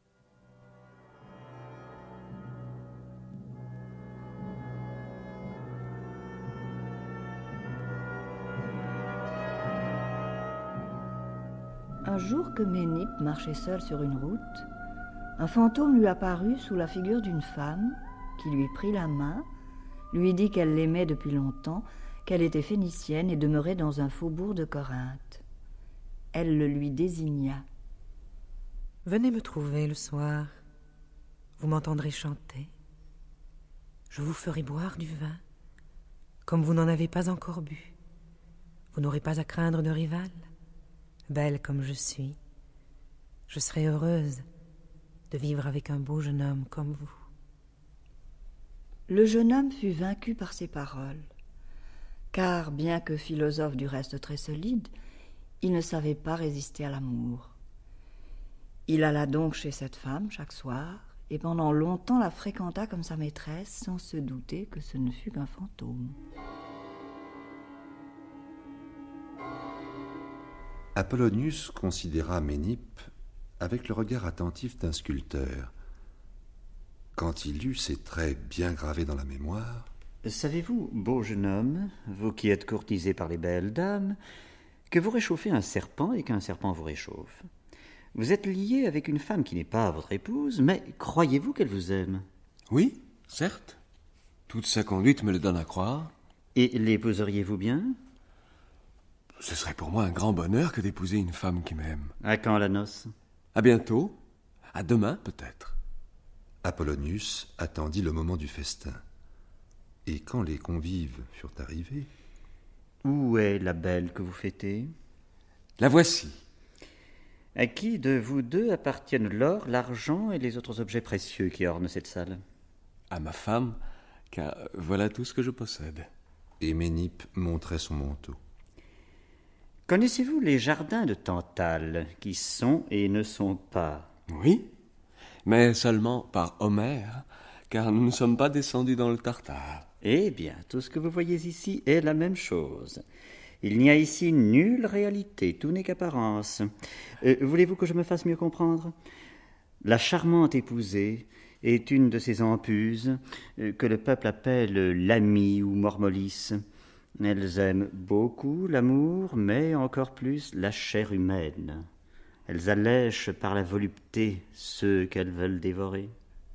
Un jour que Ménippe marchait seule sur une route, un fantôme lui apparut sous la figure d'une femme qui lui prit la main, lui dit qu'elle l'aimait depuis longtemps, qu'elle était phénicienne et demeurait dans un faubourg de Corinthe. Elle le lui désigna. « Venez me trouver le soir, vous m'entendrez chanter. Je vous ferai boire du vin, comme vous n'en avez pas encore bu. Vous n'aurez pas à craindre de rival. Belle comme je suis, je serai heureuse de vivre avec un beau jeune homme comme vous. » Le jeune homme fut vaincu par ces paroles, car, bien que philosophe du reste très solide, il ne savait pas résister à l'amour. Il alla donc chez cette femme chaque soir, et pendant longtemps la fréquenta comme sa maîtresse, sans se douter que ce ne fut qu'un fantôme. Apollonius considéra Ménippe avec le regard attentif d'un sculpteur. Quand il eut ses traits bien gravés dans la mémoire... « Savez-vous, beau jeune homme, vous qui êtes courtisé par les belles dames, que vous réchauffez un serpent et qu'un serpent vous réchauffe? Vous êtes lié avec une femme qui n'est pas votre épouse, mais croyez-vous qu'elle vous aime? » ?»« Oui, certes. Toute sa conduite me le donne à croire. »« Et l'épouseriez-vous bien? » ?»« Ce serait pour moi un grand bonheur que d'épouser une femme qui m'aime. »« À quand la noce? »« À bientôt. À demain, peut-être. » Apollonius attendit le moment du festin. Et quand les convives furent arrivés... « Où est la belle que vous fêtez? »« La voici. »« À qui de vous deux appartiennent l'or, l'argent et les autres objets précieux qui ornent cette salle? »« À ma femme, car voilà tout ce que je possède. » Et Ménippe montrait son manteau. « Connaissez-vous les jardins de Tantale, qui sont et ne sont pas? »« Oui, mais seulement par Homère, car nous ne sommes pas descendus dans le Tartare. »« Eh bien, tout ce que vous voyez ici est la même chose. Il n'y a ici nulle réalité, tout n'est qu'apparence. Euh, voulez-vous que je me fasse mieux comprendre? La charmante épousée est une de ces empuses euh, que le peuple appelle l'amie ou mormolis. Elles aiment beaucoup l'amour, mais encore plus la chair humaine. Elles allèchent par la volupté ceux qu'elles veulent dévorer. »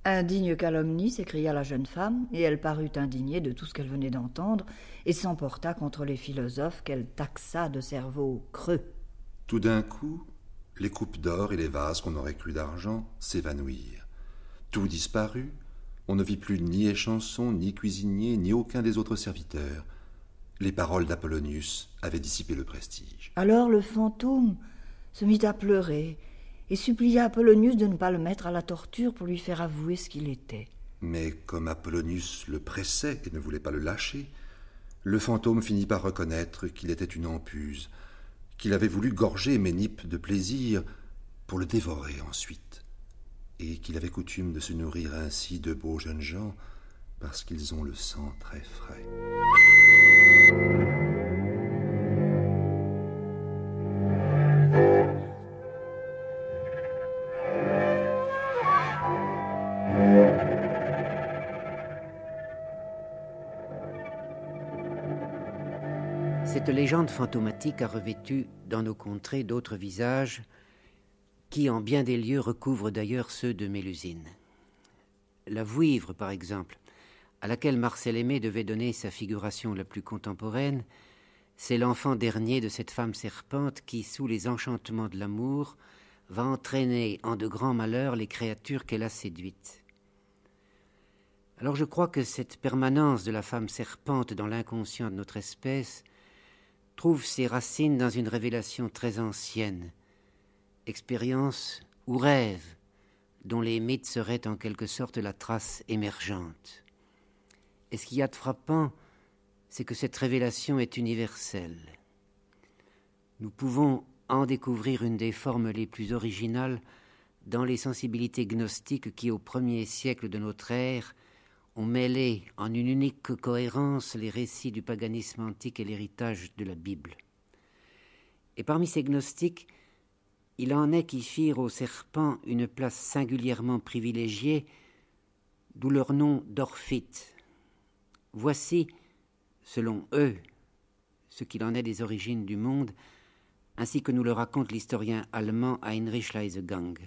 Indigne calomnie, s'écria la jeune femme, et elle parut indignée de tout ce qu'elle venait d'entendre, et s'emporta contre les philosophes qu'elle taxa de cerveau creux. Tout d'un coup, les coupes d'or et les vases qu'on aurait cru d'argent s'évanouirent. Tout disparut. On ne vit plus ni échanson, ni cuisinier, ni aucun des autres serviteurs. Les paroles d'Apollonius avaient dissipé le prestige. Alors le fantôme se mit à pleurer et supplia Apollonius de ne pas le mettre à la torture pour lui faire avouer ce qu'il était. Mais comme Apollonius le pressait et ne voulait pas le lâcher, le fantôme finit par reconnaître qu'il était une empuse, qu'il avait voulu gorger Ménippe de plaisir pour le dévorer ensuite, et qu'il avait coutume de se nourrir ainsi de beaux jeunes gens parce qu'ils ont le sang très frais. Cette légende fantomatique a revêtu dans nos contrées d'autres visages qui, en bien des lieux, recouvrent d'ailleurs ceux de Mélusine. La Vouivre, par exemple, à laquelle Marcel Aimé devait donner sa figuration la plus contemporaine, c'est l'enfant dernier de cette femme serpente qui, sous les enchantements de l'amour, va entraîner en de grands malheurs les créatures qu'elle a séduites. Alors je crois que cette permanence de la femme serpente dans l'inconscient de notre espèce trouve ses racines dans une révélation très ancienne, expérience ou rêve, dont les mythes seraient en quelque sorte la trace émergente. Et ce qu'il y a de frappant, c'est que cette révélation est universelle. Nous pouvons en découvrir une des formes les plus originales dans les sensibilités gnostiques qui, au premier siècle de notre ère, ont mêlé en une unique cohérence les récits du paganisme antique et l'héritage de la Bible. Et parmi ces gnostiques, il en est qui firent au serpent une place singulièrement privilégiée, d'où leur nom d'Orphite. Voici, selon eux, ce qu'il en est des origines du monde, ainsi que nous le raconte l'historien allemand Heinrich Leisegang.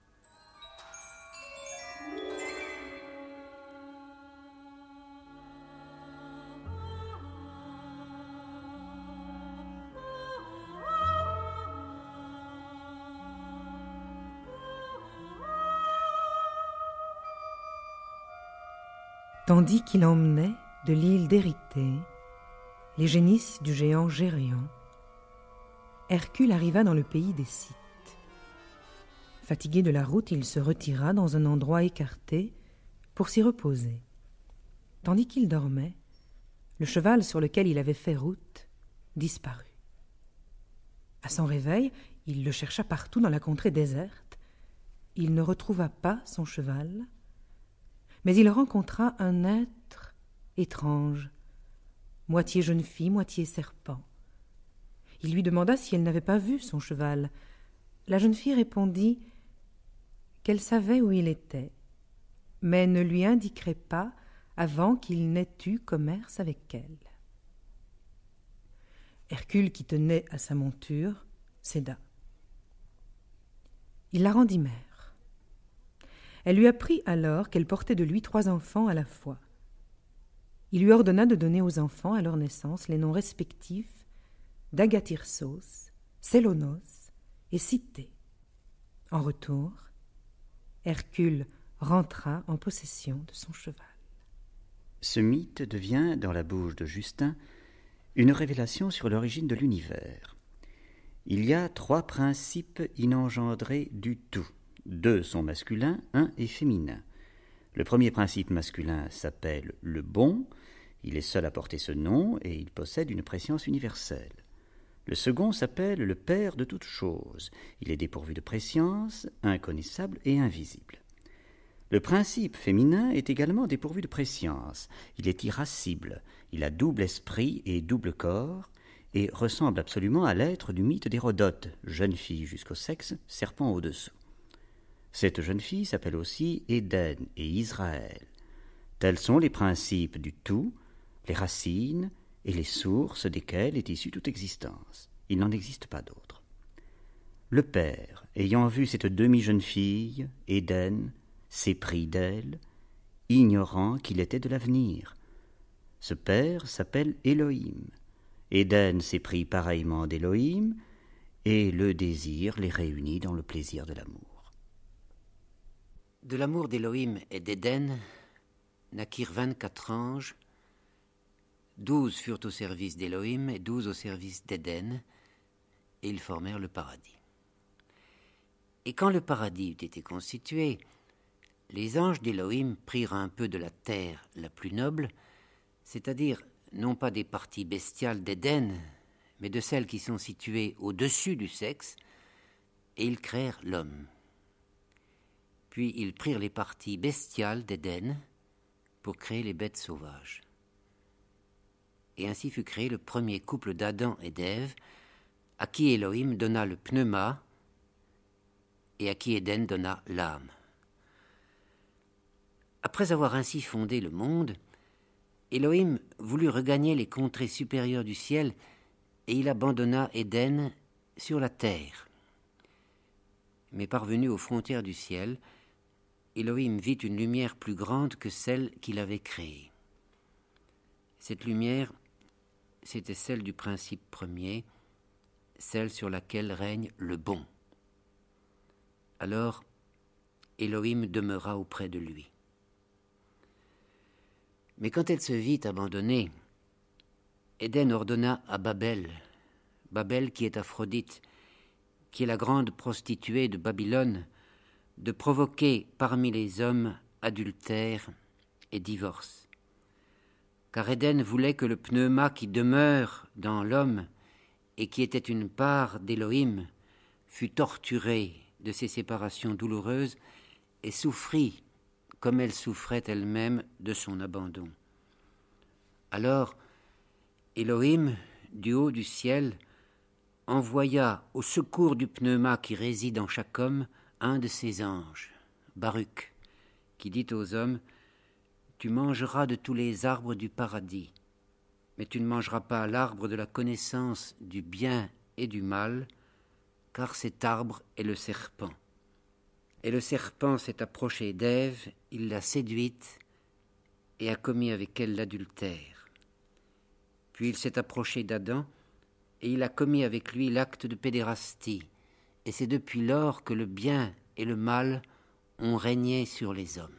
Tandis qu'il emmenait de l'île d'Érythée les génisses du géant Gérion, Hercule arriva dans le pays des Scythes. Fatigué de la route, il se retira dans un endroit écarté pour s'y reposer. Tandis qu'il dormait, le cheval sur lequel il avait fait route disparut. À son réveil, il le chercha partout dans la contrée déserte. Il ne retrouva pas son cheval, mais il rencontra un être étrange, moitié jeune fille, moitié serpent. Il lui demanda si elle n'avait pas vu son cheval. La jeune fille répondit qu'elle savait où il était, mais ne lui indiquerait pas avant qu'il n'ait eu commerce avec elle. Hercule, qui tenait à sa monture, céda. Il la rendit mère. Elle lui apprit alors qu'elle portait de lui trois enfants à la fois. Il lui ordonna de donner aux enfants à leur naissance les noms respectifs d'Agathyrsos, Sélonos et Cythée. En retour, Hercule rentra en possession de son cheval. Ce mythe devient, dans la bouche de Justin, une révélation sur l'origine de l'univers. Il y a trois principes inengendrés du tout. Deux sont masculins, un est féminin. Le premier principe masculin s'appelle le bon, il est seul à porter ce nom et il possède une préscience universelle. Le second s'appelle le père de toutes choses, il est dépourvu de préscience, inconnaissable et invisible. Le principe féminin est également dépourvu de préscience, il est irascible, il a double esprit et double corps, et ressemble absolument à l'être du mythe d'Hérodote, jeune fille jusqu'au sexe, serpent au-dessous. Cette jeune fille s'appelle aussi Éden et Israël. Tels sont les principes du tout, les racines et les sources desquelles est issue toute existence. Il n'en existe pas d'autres. Le père, ayant vu cette demi-jeune fille, Éden, s'éprit d'elle, ignorant qu'il était de l'avenir. Ce père s'appelle Élohim. Éden s'éprit pareillement d'Élohim, et le désir les réunit dans le plaisir de l'amour. De l'amour d'Élohim et d'Éden naquirent vingt-quatre anges. Douze furent au service d'Élohim et douze au service d'Éden, et ils formèrent le paradis. Et quand le paradis eut été constitué, les anges d'Élohim prirent un peu de la terre la plus noble, c'est-à-dire non pas des parties bestiales d'Éden, mais de celles qui sont situées au-dessus du sexe, et ils créèrent l'homme. Puis ils prirent les parties bestiales d'Éden pour créer les bêtes sauvages. Et ainsi fut créé le premier couple d'Adam et d'Ève, à qui Élohim donna le pneuma et à qui Éden donna l'âme. Après avoir ainsi fondé le monde, Élohim voulut regagner les contrées supérieures du ciel et il abandonna Éden sur la terre. Mais parvenu aux frontières du ciel, Élohim vit une lumière plus grande que celle qu'il avait créée. Cette lumière, c'était celle du principe premier, celle sur laquelle règne le bon. Alors, Élohim demeura auprès de lui. Mais quand elle se vit abandonnée, Éden ordonna à Babel, Babel qui est Aphrodite, qui est la grande prostituée de Babylone, de provoquer parmi les hommes adultère et divorce. Car Éden voulait que le pneuma qui demeure dans l'homme et qui était une part d'Élohim fût torturé de ces séparations douloureuses et souffrit comme elle souffrait elle-même de son abandon. Alors, Élohim, du haut du ciel, envoya au secours du pneuma qui réside en chaque homme un de ses anges, Baruch, qui dit aux hommes « Tu mangeras de tous les arbres du paradis, mais tu ne mangeras pas l'arbre de la connaissance du bien et du mal, car cet arbre est le serpent. » Et le serpent s'est approché d'Ève, il l'a séduite et a commis avec elle l'adultère. Puis il s'est approché d'Adam et il a commis avec lui l'acte de pédérastie. Et c'est depuis lors que le bien et le mal ont régné sur les hommes.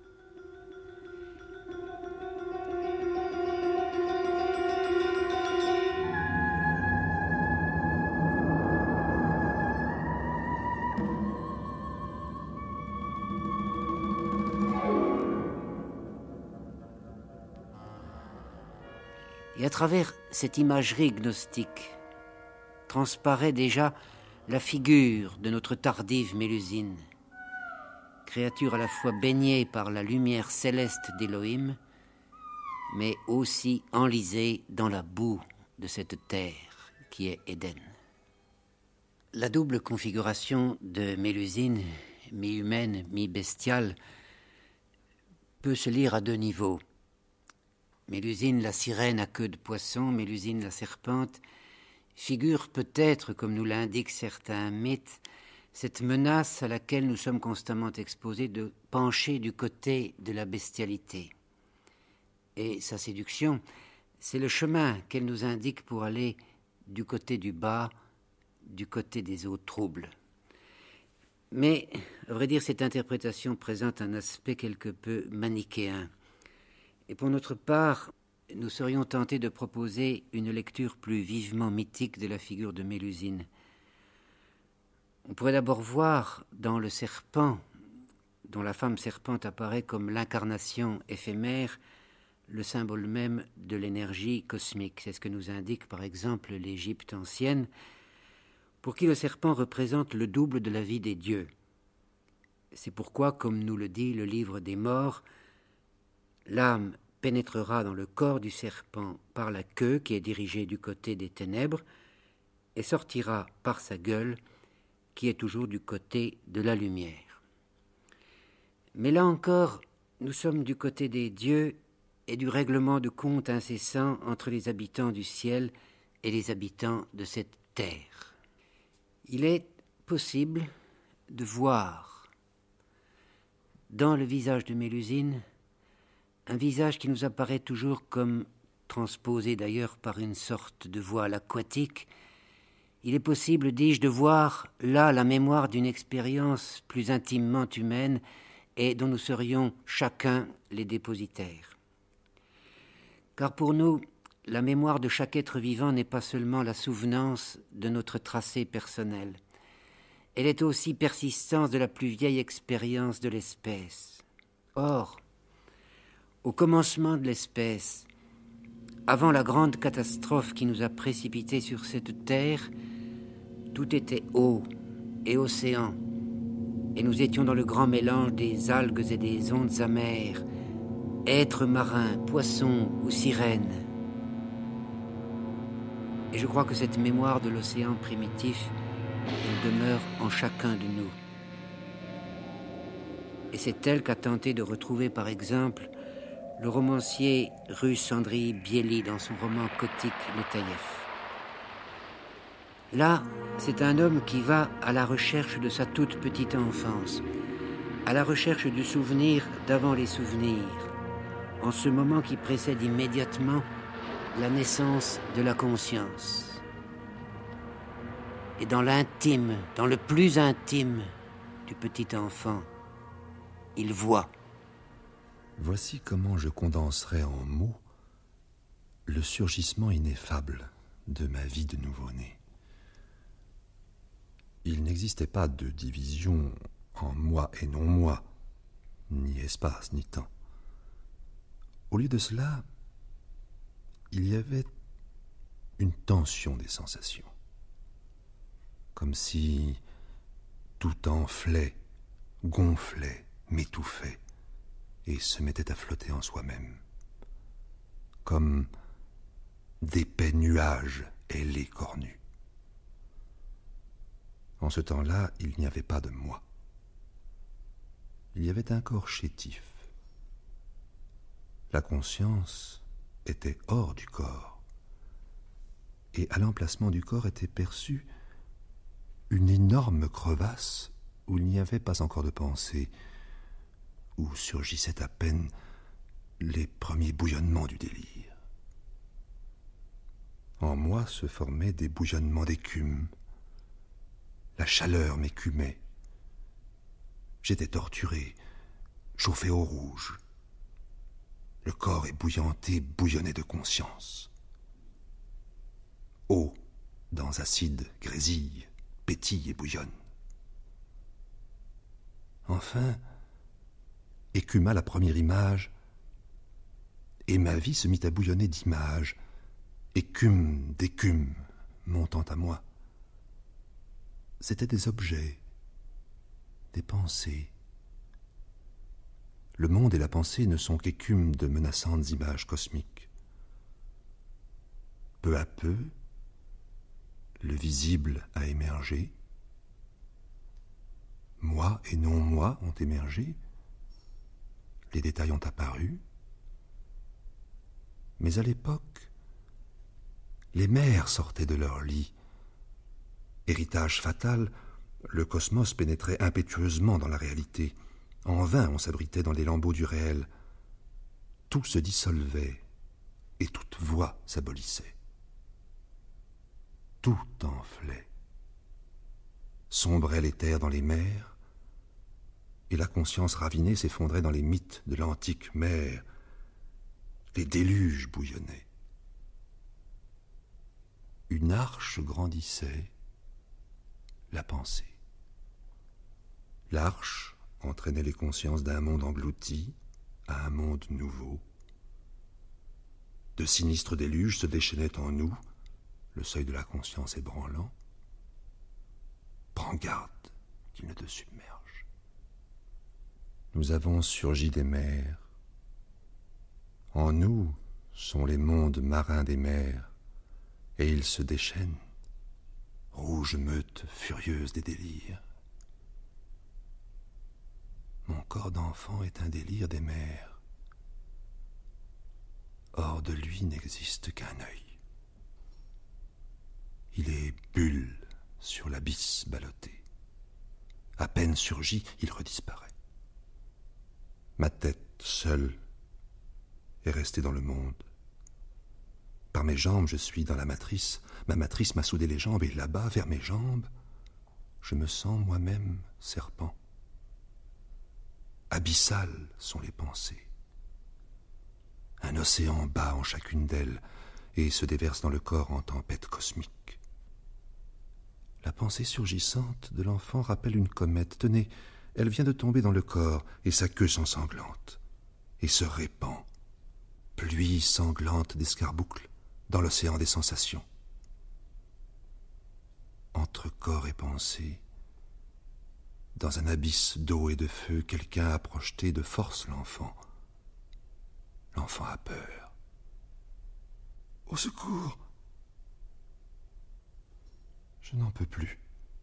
Et à travers cette imagerie gnostique transparaît déjà la figure de notre tardive Mélusine, créature à la fois baignée par la lumière céleste d'Élohim, mais aussi enlisée dans la boue de cette terre qui est Éden. La double configuration de Mélusine, mi-humaine, mi-bestiale, peut se lire à deux niveaux. Mélusine, la sirène à queue de poisson, Mélusine, la serpente, figure peut-être, comme nous l'indiquent certains mythes, cette menace à laquelle nous sommes constamment exposés de pencher du côté de la bestialité. Et sa séduction, c'est le chemin qu'elle nous indique pour aller du côté du bas, du côté des eaux troubles. Mais, à vrai dire, cette interprétation présente un aspect quelque peu manichéen. Et pour notre part, nous serions tentés de proposer une lecture plus vivement mythique de la figure de Mélusine. On pourrait d'abord voir dans le serpent, dont la femme serpente apparaît comme l'incarnation éphémère, le symbole même de l'énergie cosmique. C'est ce que nous indique par exemple l'Égypte ancienne, pour qui le serpent représente le double de la vie des dieux. C'est pourquoi, comme nous le dit le livre des morts, l'âme pénétrera dans le corps du serpent par la queue qui est dirigée du côté des ténèbres et sortira par sa gueule qui est toujours du côté de la lumière. Mais là encore, nous sommes du côté des dieux et du règlement de compte incessant entre les habitants du ciel et les habitants de cette terre. Il est possible de voir dans le visage de Mélusine, un visage qui nous apparaît toujours comme transposé d'ailleurs par une sorte de voile aquatique, il est possible, dis-je, de voir là la mémoire d'une expérience plus intimement humaine et dont nous serions chacun les dépositaires. Car pour nous, la mémoire de chaque être vivant n'est pas seulement la souvenance de notre tracé personnel. Elle est aussi persistance de la plus vieille expérience de l'espèce. Or, au commencement de l'espèce, avant la grande catastrophe qui nous a précipités sur cette terre, tout était eau et océan, et nous étions dans le grand mélange des algues et des ondes amères, êtres marins, poissons ou sirènes. Et je crois que cette mémoire de l'océan primitif, elle demeure en chacun de nous. Et c'est elle qu'a tenté de retrouver, par exemple, le romancier russe Andriy Biely dans son roman Kotik le Taïef. Là, c'est un homme qui va à la recherche de sa toute petite enfance, à la recherche du souvenir d'avant les souvenirs, en ce moment qui précède immédiatement la naissance de la conscience. Et dans l'intime, dans le plus intime du petit enfant, il voit. Voici comment je condenserai en mots le surgissement ineffable de ma vie de nouveau-né. Il n'existait pas de division en moi et non-moi, ni espace, ni temps. Au lieu de cela, il y avait une tension des sensations, comme si tout enflait, gonflait, m'étouffait et se mettait à flotter en soi-même, comme d'épais nuages ailés cornus. En ce temps-là, il n'y avait pas de moi. Il y avait un corps chétif. La conscience était hors du corps, et à l'emplacement du corps était perçue une énorme crevasse où il n'y avait pas encore de pensée, où surgissaient à peine les premiers bouillonnements du délire. En moi se formaient des bouillonnements d'écume. La chaleur m'écumait. J'étais torturé, chauffé au rouge. Le corps ébouillanté bouillonnait de conscience. Eau, dans acide, grésille, pétille et bouillonne. Enfin, écuma la première image, et ma vie se mit à bouillonner d'images, écume d'écume montant à moi. C'étaient des objets, des pensées. Le monde et la pensée ne sont qu'écume de menaçantes images cosmiques. Peu à peu, le visible a émergé. Moi et non moi ont émergé. Les détails ont apparu. Mais à l'époque, les mères sortaient de leur lit. Héritage fatal, le cosmos pénétrait impétueusement dans la réalité. En vain on s'abritait dans les lambeaux du réel. Tout se dissolvait et toute voix s'abolissait. Tout enflait. Sombrait l'éther dans les mers, et la conscience ravinée s'effondrait dans les mythes de l'antique mer. Les déluges bouillonnaient. Une arche grandissait, la pensée. L'arche entraînait les consciences d'un monde englouti à un monde nouveau. De sinistres déluges se déchaînaient en nous, le seuil de la conscience ébranlant. Prends garde qu'il ne te submerge. Nous avons surgi des mers. En nous sont les mondes marins des mers, et ils se déchaînent, rouge meute furieuse des délires. Mon corps d'enfant est un délire des mers. Hors de lui n'existe qu'un œil. Il est bulle sur l'abysse ballotté. À peine surgi, il redisparaît. Ma tête, seule, est restée dans le monde. Par mes jambes, je suis dans la matrice. Ma matrice m'a soudé les jambes, et là-bas, vers mes jambes, je me sens moi-même serpent. Abyssales sont les pensées. Un océan bat en chacune d'elles et se déverse dans le corps en tempête cosmique. La pensée surgissante de l'enfant rappelle une comète. Tenez, elle vient de tomber dans le corps, et sa queue s'ensanglante, et se répand, pluie sanglante d'escarboucles, dans l'océan des sensations. Entre corps et pensée, dans un abysse d'eau et de feu, quelqu'un a projeté de force l'enfant. L'enfant a peur. Au secours! Je n'en peux plus.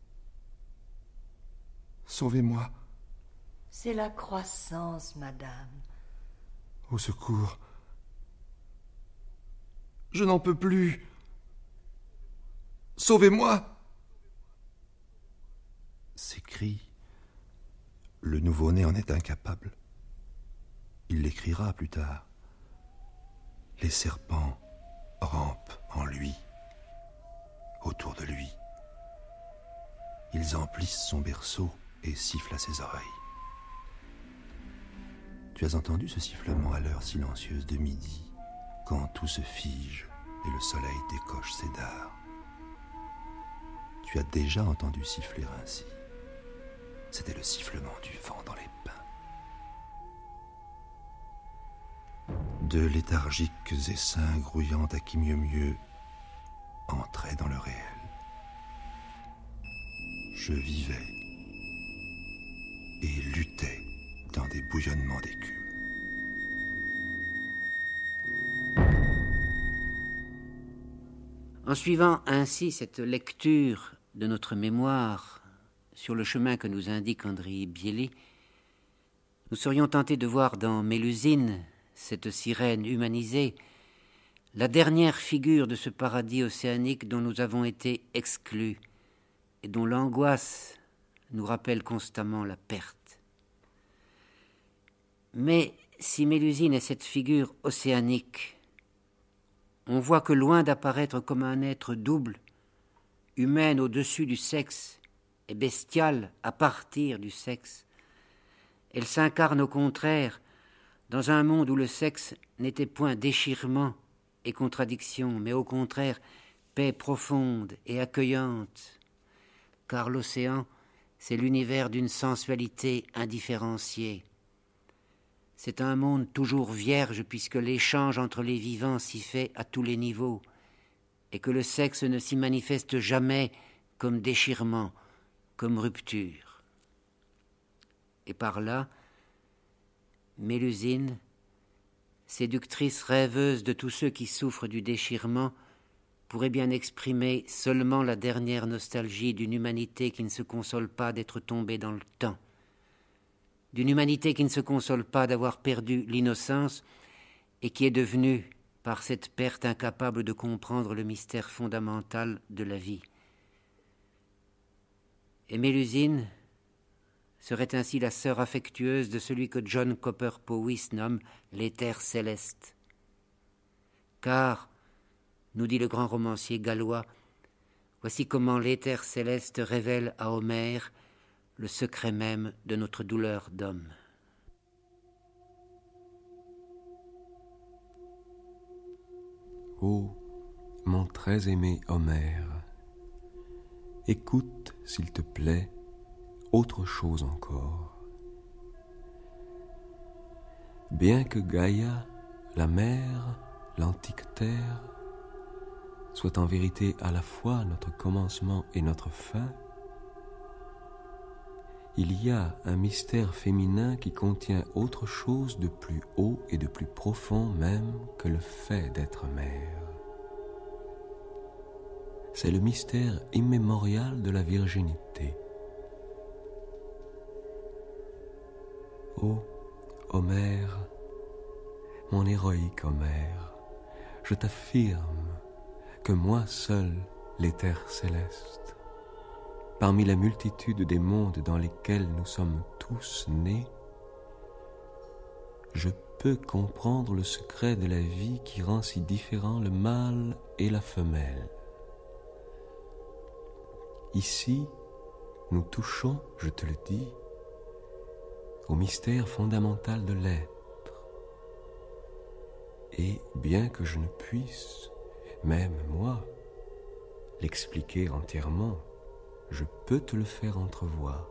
Sauvez-moi. C'est la croissance, madame. Au secours. Je n'en peux plus. Sauvez-moi. Ces cris, le nouveau-né en est incapable. Il l'écrira plus tard. Les serpents rampent en lui, autour de lui. Ils emplissent son berceau et sifflent à ses oreilles. Tu as entendu ce sifflement à l'heure silencieuse de midi, quand tout se fige et le soleil décoche ses dards. Tu as déjà entendu siffler ainsi. C'était le sifflement du vent dans les pins. Deux léthargiques essaims grouillant à qui mieux mieux entraient dans le réel. Je vivais et luttais dans des bouillonnements d'écume. En suivant ainsi cette lecture de notre mémoire sur le chemin que nous indique André Bieler, nous serions tentés de voir dans Mélusine, cette sirène humanisée, la dernière figure de ce paradis océanique dont nous avons été exclus et dont l'angoisse nous rappelle constamment la perte. Mais si Mélusine est cette figure océanique, on voit que loin d'apparaître comme un être double, humaine au-dessus du sexe et bestiale à partir du sexe, elle s'incarne au contraire dans un monde où le sexe n'était point déchirement et contradiction, mais au contraire paix profonde et accueillante, car l'océan, c'est l'univers d'une sensualité indifférenciée. C'est un monde toujours vierge puisque l'échange entre les vivants s'y fait à tous les niveaux et que le sexe ne s'y manifeste jamais comme déchirement, comme rupture. Et par là, Mélusine, séductrice rêveuse de tous ceux qui souffrent du déchirement, pourrait bien exprimer seulement la dernière nostalgie d'une humanité qui ne se console pas d'être tombée dans le temps, d'une humanité qui ne se console pas d'avoir perdu l'innocence et qui est devenue, par cette perte, incapable de comprendre le mystère fondamental de la vie. Et Mélusine serait ainsi la sœur affectueuse de celui que John Cowper Powys nomme l'éther céleste. Car, nous dit le grand romancier gallois, voici comment l'éther céleste révèle à Homère le secret même de notre douleur d'homme. Ô mon très aimé Homère, écoute, s'il te plaît, autre chose encore. Bien que Gaïa, la mer, l'antique terre, soit en vérité à la fois notre commencement et notre fin, il y a un mystère féminin qui contient autre chose de plus haut et de plus profond même que le fait d'être mère. C'est le mystère immémorial de la virginité. Ô Homère, mon héroïque Homère, je t'affirme que moi seul, l'éther céleste, parmi la multitude des mondes dans lesquels nous sommes tous nés, je peux comprendre le secret de la vie qui rend si différents le mâle et la femelle. Ici, nous touchons, je te le dis, au mystère fondamental de l'être. Et bien que je ne puisse, même moi, l'expliquer entièrement, je peux te le faire entrevoir.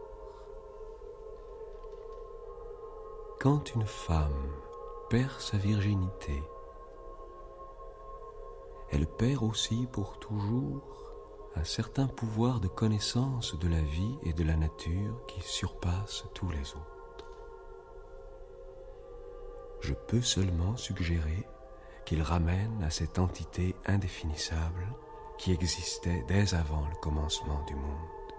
Quand une femme perd sa virginité, elle perd aussi pour toujours un certain pouvoir de connaissance de la vie et de la nature qui surpasse tous les autres. Je peux seulement suggérer qu'il ramène à cette entité indéfinissable qui existait dès avant le commencement du monde.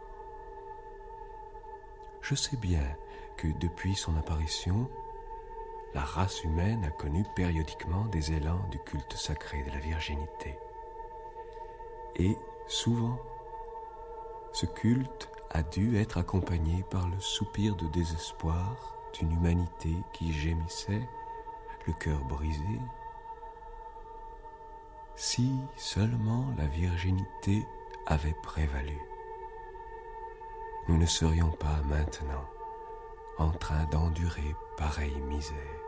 Je sais bien que depuis son apparition, la race humaine a connu périodiquement des élans du culte sacré de la virginité. Et souvent, ce culte a dû être accompagné par le soupir de désespoir d'une humanité qui gémissait, le cœur brisé. Si seulement la virginité avait prévalu, nous ne serions pas maintenant en train d'endurer pareille misère.